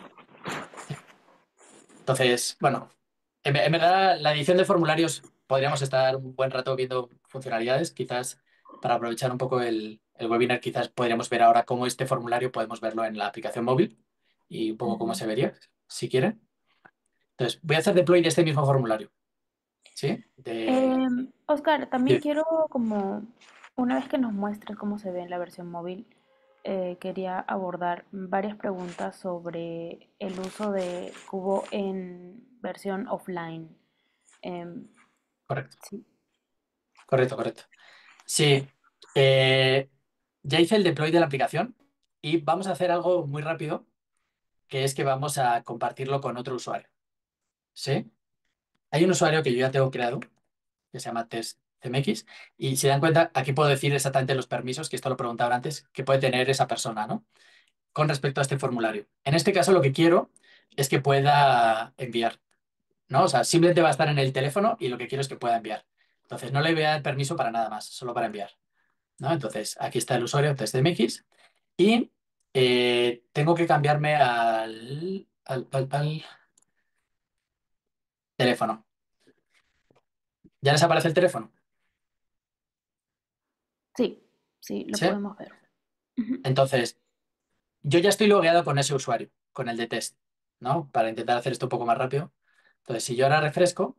Entonces, bueno, en, en verdad la edición de formularios podríamos estar un buen rato viendo funcionalidades, quizás para aprovechar un poco el, el webinar, quizás podríamos ver ahora cómo este formulario podemos verlo en la aplicación móvil y un poco cómo Ujú. se vería, si quieren. Entonces, voy a hacer deploy de este mismo formulario, ¿sí? De, Em, Oscar, también de- quiero como, una vez que nos muestres cómo se ve en la versión móvil, eh, quería abordar varias preguntas sobre el uso de Cubo en versión offline. Em, correcto, sí. correcto, correcto. Sí, eh, ya hice el deploy de la aplicación y vamos a hacer algo muy rápido, que es que vamos a compartirlo con otro usuario, ¿sí? Hay un usuario que yo ya tengo creado, que se llama TestCMX, y si dan cuenta, aquí puedo decir exactamente los permisos, que esto lo preguntaba antes, que puede tener esa persona, ¿no? Con respecto a este formulario. En este caso, lo que quiero es que pueda enviar, ¿no? O sea, simplemente va a estar en el teléfono y lo que quiero es que pueda enviar. Entonces, no le voy a dar permiso para nada más, solo para enviar, ¿no? Entonces, aquí está el usuario TestCMX y eh, tengo que cambiarme al, al, al al teléfono. ¿Ya les aparece el teléfono? Sí, sí, lo ¿Sí? podemos ver. Ujú. Entonces, yo ya estoy logueado con ese usuario, con el de test, ¿no? Para intentar hacer esto un poco más rápido. Entonces, si yo ahora refresco,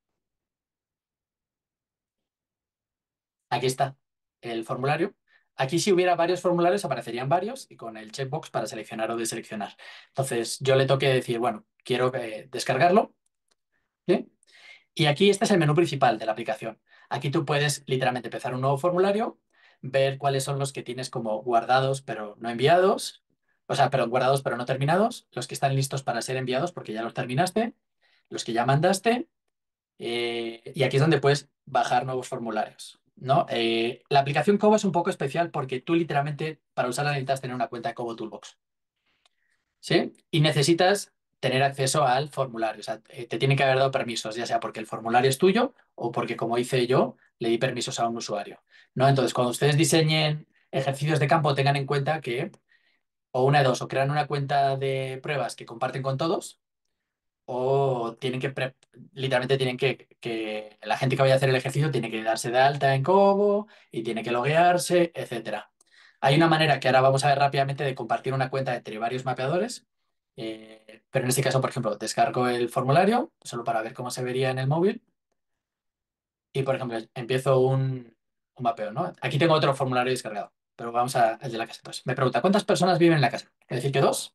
aquí está el formulario. Aquí si hubiera varios formularios aparecerían varios y con el checkbox para seleccionar o deseleccionar. Entonces, yo le toque decir, bueno, quiero eh, descargarlo, ¿sí? Y aquí este es el menú principal de la aplicación. Aquí tú puedes literalmente empezar un nuevo formulario, ver cuáles son los que tienes como guardados pero no enviados, o sea, pero guardados pero no terminados, los que están listos para ser enviados porque ya los terminaste, los que ya mandaste, eh, y aquí es donde puedes bajar nuevos formularios. ¿no? Eh, la aplicación Cobo es un poco especial porque tú literalmente para usarla necesitas tener una cuenta de Cobo Toolbox, ¿sí? Y necesitas tener acceso al formulario, o sea, eh, te tiene que haber dado permisos, ya sea porque el formulario es tuyo o porque, como hice yo, le di permisos a un usuario, ¿no? Entonces, cuando ustedes diseñen ejercicios de campo, tengan en cuenta que o una de dos, o crean una cuenta de pruebas que comparten con todos, o tienen que, pre- literalmente tienen que, que la gente que vaya a hacer el ejercicio tiene que darse de alta en Cobo y tiene que loguearse, etcétera. Hay una manera que ahora vamos a ver rápidamente de compartir una cuenta entre varios mapeadores, eh, pero en este caso, por ejemplo, descargo el formulario solo para ver cómo se vería en el móvil y, por ejemplo, empiezo un, un mapeo, ¿no? Aquí tengo otro formulario descargado, pero vamos a- al de la casa. Entonces, me pregunta, ¿cuántas personas viven en la casa? Es decir, que dos,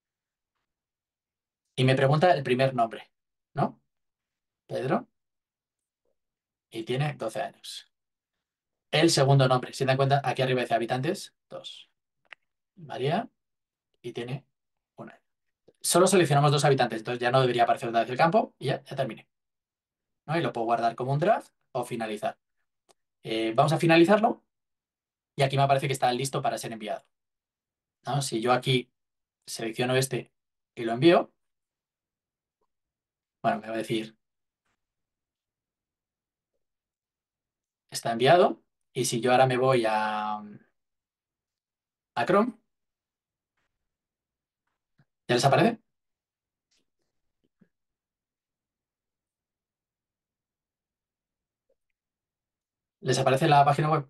y me pregunta el primer nombre, ¿no? Pedro, y tiene doce años. El segundo nombre, si se dan cuenta, aquí arriba dice habitantes, dos. María, y tiene un año. Solo seleccionamos dos habitantes, entonces ya no debería aparecer otra vez el campo y ya, ya terminé, ¿no? Y lo puedo guardar como un draft o finalizar. Eh, vamos a finalizarlo y aquí me aparece que está listo para ser enviado, ¿no? Si yo aquí selecciono este y lo envío, bueno, me va a decir, está enviado. Y si yo ahora me voy a, a Chrome, ¿ya les aparece? ¿Les aparece la página web?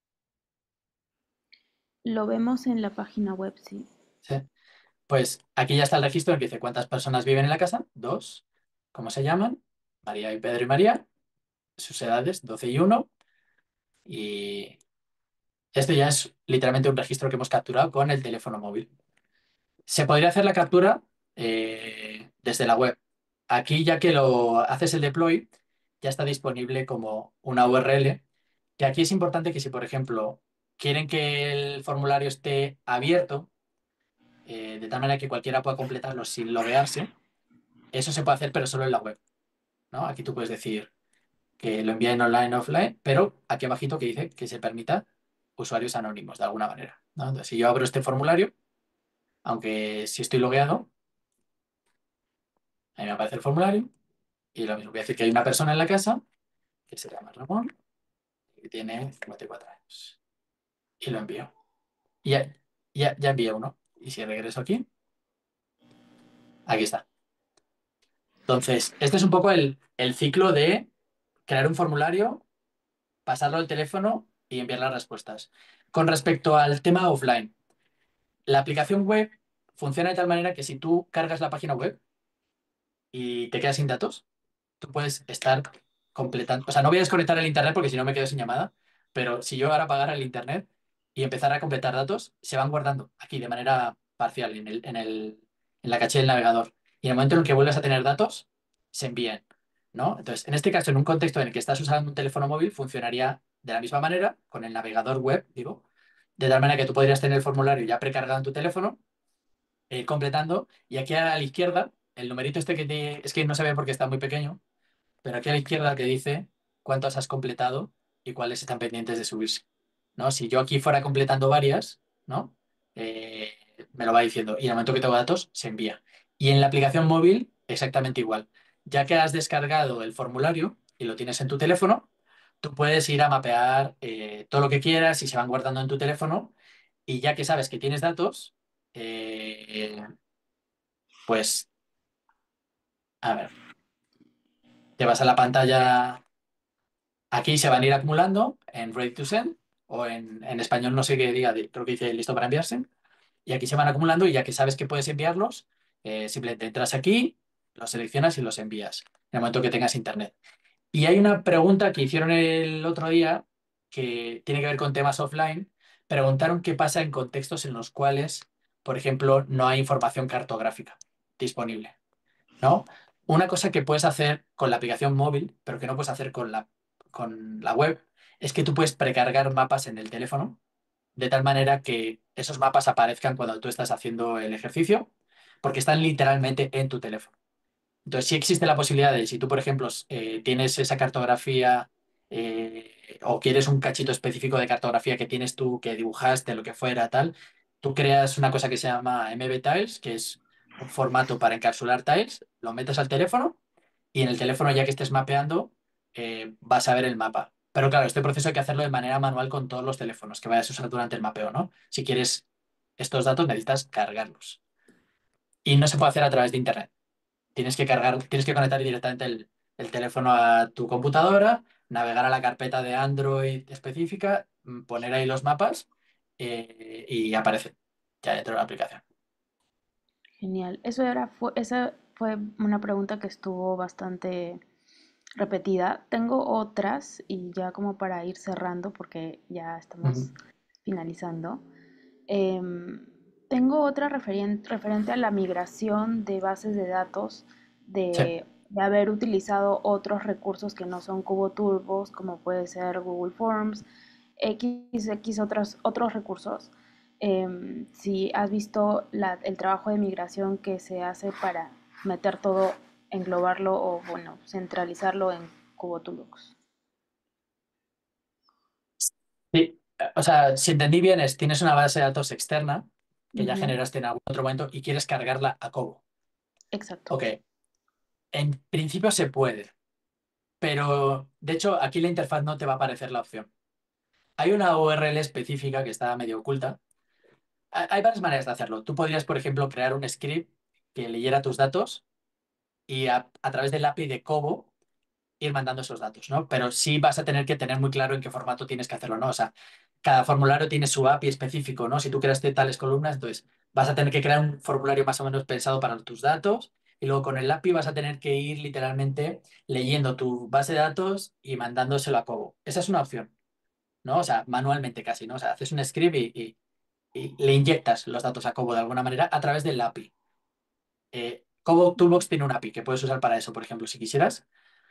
Lo vemos en la página web, sí. Sí. Pues aquí ya está el registro en que dice cuántas personas viven en la casa, dos, cómo se llaman, María y Pedro y María, sus edades, doce y uno, y este ya es literalmente un registro que hemos capturado con el teléfono móvil. Se podría hacer la captura eh, desde la web. Aquí, ya que lo haces el deploy, ya está disponible como una U R L, que aquí es importante que si, por ejemplo, quieren que el formulario esté abierto, eh, de tal manera que cualquiera pueda completarlo sin loguearse, eso se puede hacer, pero solo en la web, ¿no? Aquí tú puedes decir que lo envíen online, offline, pero aquí abajito que dice que se permita usuarios anónimos de alguna manera, ¿no? Entonces, si yo abro este formulario, aunque si estoy logueado, ahí me aparece el formulario y lo mismo. Voy a decir que hay una persona en la casa que se llama Ramón y que tiene cincuenta y cuatro años. Y lo envío. Y ya, ya, ya envié uno. Y si regreso aquí, aquí está. Entonces, este es un poco el, el ciclo de crear un formulario, pasarlo al teléfono y enviar las respuestas. Con respecto al tema offline, la aplicación web funciona de tal manera que si tú cargas la página web y te quedas sin datos, tú puedes estar completando. O sea, no voy a desconectar el internet porque si no me quedo sin llamada, pero si yo ahora apagara el internet y empezara a completar datos, se van guardando aquí de manera parcial en el, en el, en la caché del navegador. Y en el momento en el que vuelves a tener datos, se envían, ¿no? Entonces, en este caso, en un contexto en el que estás usando un teléfono móvil, funcionaría de la misma manera, con el navegador web, digo, de tal manera que tú podrías tener el formulario ya precargado en tu teléfono, e ir completando, y aquí a la izquierda, el numerito este que te... Es que no se ve porque está muy pequeño, pero aquí a la izquierda que dice cuántos has completado y cuáles están pendientes de subirse, ¿no? Si yo aquí fuera completando varias, ¿no? Eh, me lo va diciendo y en el momento que tengo datos se envía. Y en la aplicación móvil exactamente igual. Ya que has descargado el formulario y lo tienes en tu teléfono, tú puedes ir a mapear eh, todo lo que quieras y se van guardando en tu teléfono y ya que sabes que tienes datos, eh, pues a ver, te vas a la pantalla. Aquí se van a ir acumulando en Ready to Send o en, en español no sé qué diga, creo que dice listo para enviarse. Y aquí se van acumulando y ya que sabes que puedes enviarlos, eh, simplemente entras aquí, los seleccionas y los envías en el momento que tengas internet. Y hay una pregunta que hicieron el otro día que tiene que ver con temas offline. Preguntaron qué pasa en contextos en los cuales, por ejemplo, no hay información cartográfica disponible, ¿no? Una cosa que puedes hacer con la aplicación móvil, pero que no puedes hacer con la, con la web, es que tú puedes precargar mapas en el teléfono, de tal manera que esos mapas aparezcan cuando tú estás haciendo el ejercicio, porque están literalmente en tu teléfono. Entonces, sí existe la posibilidad de, si tú, por ejemplo, eh, tienes esa cartografía eh, o quieres un cachito específico de cartografía que tienes tú, que dibujaste, lo que fuera, tal, tú creas una cosa que se llama M B Tiles, que es un formato para encapsular tiles, lo metes al teléfono y en el teléfono, ya que estés mapeando, eh, vas a ver el mapa. Pero claro, este proceso hay que hacerlo de manera manual con todos los teléfonos que vayas a usar durante el mapeo, ¿no? Si quieres estos datos, necesitas cargarlos. Y no se puede hacer a través de Internet. Tienes que cargar, tienes que conectar directamente el, el teléfono a tu computadora, navegar a la carpeta de Android específica, mm, poner ahí los mapas eh, y aparece ya dentro de la aplicación. Genial. Eso era, fue, esa fue una pregunta que estuvo bastante repetida. Tengo otras y ya como para ir cerrando porque ya Ujú. estamos finalizando. Em, Tengo otra referien- referente a la migración de bases de datos, Sí, de, de haber utilizado otros recursos que no son Cubo Turbos, como puede ser Google Forms, X, X otros, otros recursos. Em, si has visto la- el trabajo de migración que se hace para meter todo, englobarlo o, bueno, centralizarlo en Cubo Toolbox. sí. O sea, si entendí bien, es tienes una base de datos externa que ya Ujú, generaste en algún otro momento y quieres cargarla a Cobo. exacto. Ok, en principio se puede, pero de hecho aquí la interfaz no te va a aparecer la opción. Hay una U R L específica que está medio oculta. Ha- Hay varias maneras de hacerlo. Tú podrías, por ejemplo, crear un script que leyera tus datos y a, a través del A P I de Cobo ir mandando esos datos, ¿no? Pero sí vas a tener que tener muy claro en qué formato tienes que hacerlo, ¿no? O sea, cada formulario tiene su A P I específico, ¿no? Si tú creaste tales columnas, entonces vas a tener que crear un formulario más o menos pensado para tus datos y luego con el A P I vas a tener que ir literalmente leyendo tu base de datos y mandándoselo a Cobo. Esa es una opción, ¿no? O sea, manualmente casi, ¿no? O sea, haces un script y, y- y le inyectas los datos a Cobo de alguna manera a través del A P I. Eh, Cobo Toolbox tiene un A P I que puedes usar para eso, por ejemplo, si quisieras,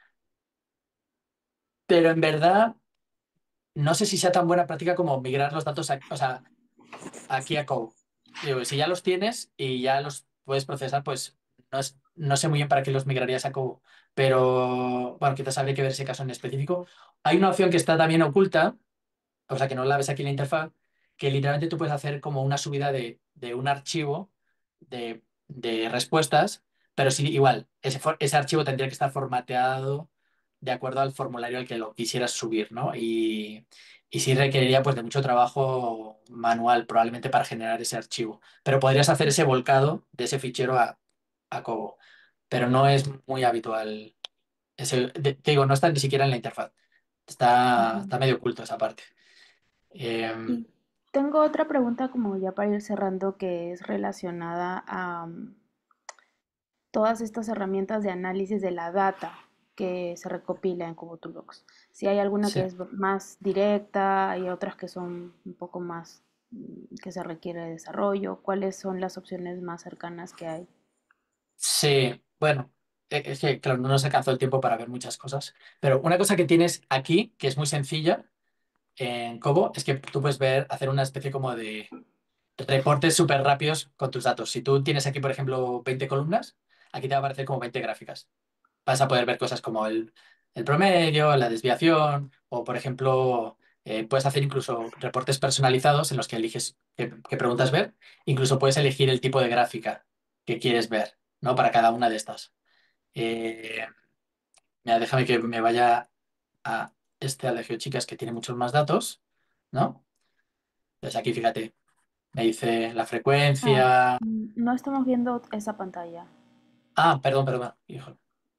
pero en verdad no sé si sea tan buena práctica como migrar los datos a- o sea, aquí a Cobo. Digo, si ya los tienes y ya los puedes procesar, pues no, es- no sé muy bien para qué los migrarías a Cobo, pero bueno, quizás habría que ver ese caso en específico. Hay una opción que está también oculta, o sea, que no la ves aquí en la interfaz, que literalmente tú puedes hacer como una subida de, de un archivo de, de respuestas, pero sí, igual, ese, for- ese archivo tendría que estar formateado de acuerdo al formulario al que lo quisieras subir, ¿no? Y, y sí requeriría pues de mucho trabajo manual probablemente para generar ese archivo, pero podrías hacer ese volcado de ese fichero a, a Cobo, pero no es muy habitual. Ese, de- te digo, no está ni siquiera en la interfaz, está, Ujú. está medio oculto esa parte. Eh, Y tengo otra pregunta como ya para ir cerrando que es relacionada a mm, todas estas herramientas de análisis de la data que se recopila en Cubo Toolbox. Si hay alguna sí. que es más directa, hay otras que son un poco más mm, que se requiere de desarrollo. ¿Cuáles son las opciones más cercanas que hay? Sí, bueno, e- es que claro, no nos alcanzó el tiempo para ver muchas cosas, pero una cosa que tienes aquí, que es muy sencilla en Cobo, es que tú puedes ver, hacer una especie como de reportes súper rápidos con tus datos. Si tú tienes aquí, por ejemplo, veinte columnas, aquí te va a aparecer como veinte gráficas. Vas a poder ver cosas como el, el promedio, la desviación, o por ejemplo, eh, puedes hacer incluso reportes personalizados en los que eliges qué, qué preguntas ver. Incluso puedes elegir el tipo de gráfica que quieres ver, ¿no? Para cada una de estas. Eh, Mira, déjame que me vaya a este Alegio Chicas que tiene muchos más datos, ¿no? Entonces aquí, fíjate, me dice la Ah, frecuencia. mm, no estamos viendo esa pantalla. Ah, perdón, perdón, hijo,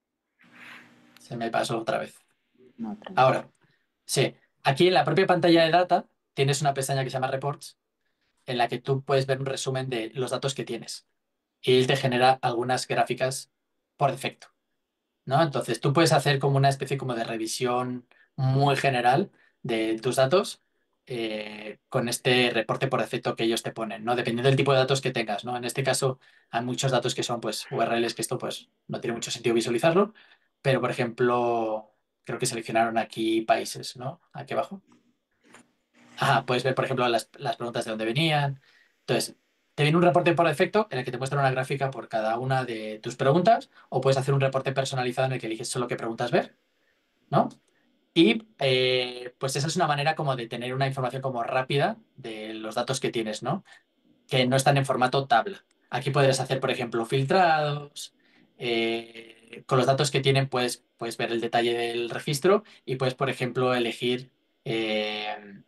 se me pasó otra vez. No, tranquilo. Ahora, sí, aquí en la propia pantalla de data tienes una pestaña que se llama Reports, en la que tú puedes ver un resumen de los datos que tienes. Y él te genera algunas gráficas por defecto, ¿no? Entonces tú puedes hacer como una especie como de revisión muy general de tus datos eh, con este reporte por defecto que ellos te ponen, ¿no? Dependiendo del tipo de datos que tengas, ¿no? En este caso hay muchos datos que son pues U R Ls que esto pues no tiene mucho sentido visualizarlo, pero por ejemplo creo que seleccionaron aquí países, ¿no? Aquí abajo. Ajá, puedes ver por ejemplo las, las preguntas de dónde venían. Entonces, te viene un reporte por defecto en el que te muestra una gráfica por cada una de tus preguntas o puedes hacer un reporte personalizado en el que eliges solo qué preguntas ver, ¿no? Y eh, pues esa es una manera como de tener una información como rápida de los datos que tienes, ¿no? Que no están en formato tabla. Aquí podrías hacer, por ejemplo, filtrados. Eh, con los datos que tienen puedes, puedes ver el detalle del registro y puedes, por ejemplo, elegir... eh,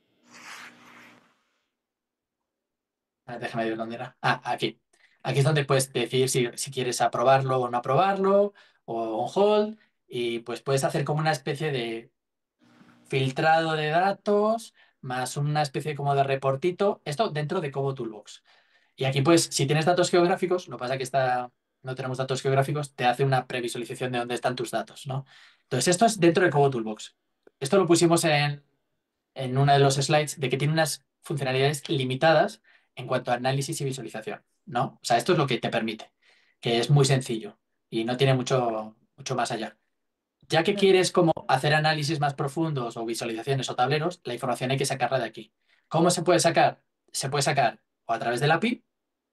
ah, déjame ver dónde era. Ah, aquí. Aquí es donde puedes decidir si, si quieres aprobarlo o no aprobarlo, o on hold, y pues puedes hacer como una especie de filtrado de datos, más una especie como de reportito, esto dentro de Cobo Toolbox. Y aquí, pues, si tienes datos geográficos, lo que pasa es que está, no tenemos datos geográficos, te hace una previsualización de dónde están tus datos, ¿no? Entonces, esto es dentro de Cobo Toolbox. Esto lo pusimos en, en uno de los slides de que tiene unas funcionalidades limitadas en cuanto a análisis y visualización, ¿no? O sea, esto es lo que te permite, que es muy sencillo y no tiene mucho, mucho más allá. Ya que Claro. quieres como hacer análisis más profundos o visualizaciones o tableros, la información hay que sacarla de aquí. ¿Cómo se puede sacar? Se puede sacar o a través del A P I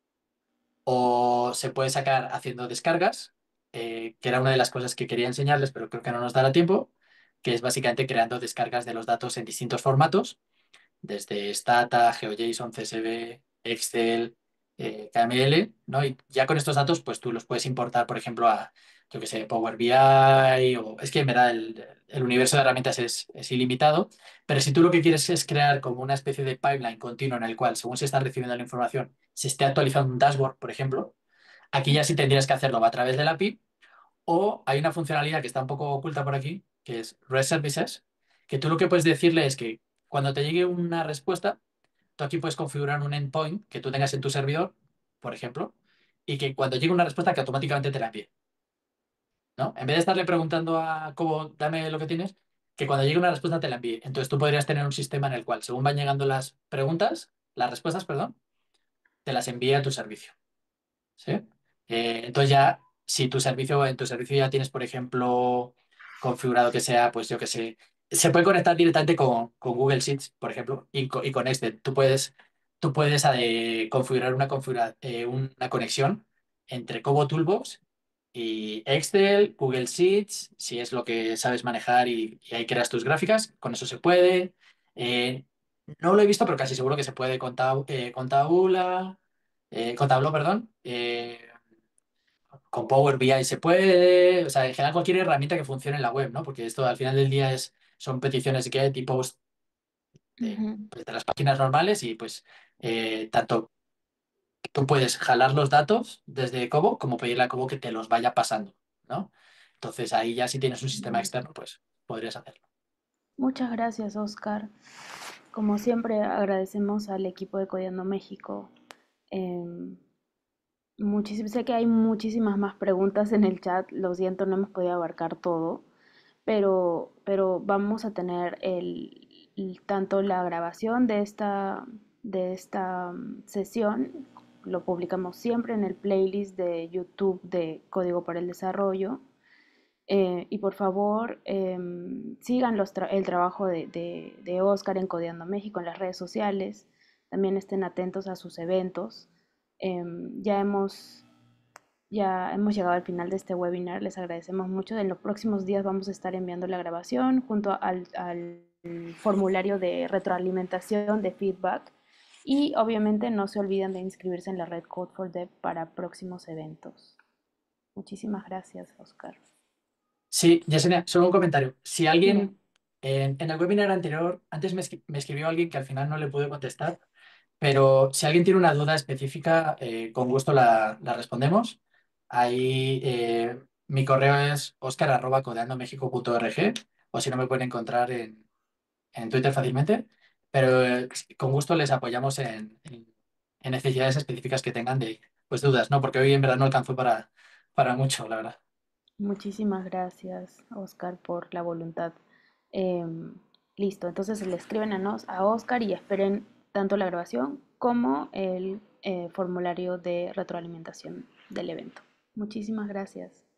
o se puede sacar haciendo descargas, eh, que era una de las cosas que quería enseñarles, pero creo que no nos dará tiempo, que es básicamente creando descargas de los datos en distintos formatos desde Stata, GeoJSON, C S V, Excel, eh, K M L, ¿no? Y ya con estos datos, pues tú los puedes importar, por ejemplo, a, yo que sé, Power B I, o es que en verdad el, el universo de herramientas es, es ilimitado, pero si tú lo que quieres es crear como una especie de pipeline continuo en el cual, según se está recibiendo la información, se esté actualizando un dashboard, por ejemplo, aquí ya sí tendrías que hacerlo a través del A P I, o hay una funcionalidad que está un poco oculta por aquí, que es REST Services, que tú lo que puedes decirle es que cuando te llegue una respuesta, tú aquí puedes configurar un endpoint que tú tengas en tu servidor, por ejemplo, y que cuando llegue una respuesta que automáticamente te la envíe, ¿no? En vez de estarle preguntando a cómo dame lo que tienes, que cuando llegue una respuesta te la envíe. Entonces tú podrías tener un sistema en el cual, según van llegando las preguntas, las respuestas, perdón, te las envía a tu servicio. ¿Sí? Eh, entonces ya, si tu servicio, en tu servicio ya tienes, por ejemplo, configurado que sea, pues yo que sé, se puede conectar directamente con, con Google Sheets, por ejemplo, y, co- y con Excel. Tú puedes, tú puedes eh, configurar una, configura- eh, una conexión entre Cobo Toolbox y Excel, Google Sheets, si es lo que sabes manejar y, y ahí creas tus gráficas, con eso se puede. Eh, no lo he visto, pero casi seguro que se puede con, Tab- eh, con Tabula eh, con Tableau, perdón, eh, con Power B I se puede, o sea, en general cualquier herramienta que funcione en la web, ¿no? Porque esto al final del día es, son peticiones get y post de, Ujú. pues, de las páginas normales y pues eh, tanto tú puedes jalar los datos desde Cobo como pedirle a Cobo que te los vaya pasando, ¿no? Entonces ahí ya si tienes un sistema Bien. externo, pues podrías hacerlo. Muchas gracias, Oscar. Como siempre, agradecemos al equipo de Codiando México. Em, muchísim- sé que hay muchísimas más preguntas en el chat, lo siento, no hemos podido abarcar todo, pero, pero vamos a tener el, el- tanto la grabación de esta, de esta mm, sesión, lo publicamos siempre en el playlist de YouTube de Código para el Desarrollo. Eh, y por favor, em, sigan los tra- el trabajo de, de, de Oscar en Codeando México en las redes sociales. También estén atentos a sus eventos. Em, ya hemos, ya hemos llegado al final de este webinar. Les agradecemos mucho. En los próximos días vamos a estar enviando la grabación junto al, al formulario de retroalimentación, de feedback. Y obviamente no se olviden de inscribirse en la Red Code for Dev para próximos eventos. Muchísimas gracias, Oscar. Sí, Yesenia, solo un comentario. Si Dime. alguien en, en el webinar anterior, antes me, escri- me escribió alguien que al final no le pude contestar. Pero si alguien tiene una duda específica, eh, con gusto la, la respondemos. Ahí eh, mi correo es oscar arroba codeandomexico punto org o si no me pueden encontrar en, en Twitter fácilmente. Pero eh, con gusto les apoyamos en, en- en necesidades específicas que tengan de pues, dudas, ¿no? Porque hoy en verdad no alcanzó para, para mucho, la verdad. Muchísimas gracias, Oscar, por la voluntad. Em, listo, entonces le escriben a, nos, a Oscar y esperen tanto la grabación como el eh, formulario de retroalimentación del evento. Muchísimas gracias.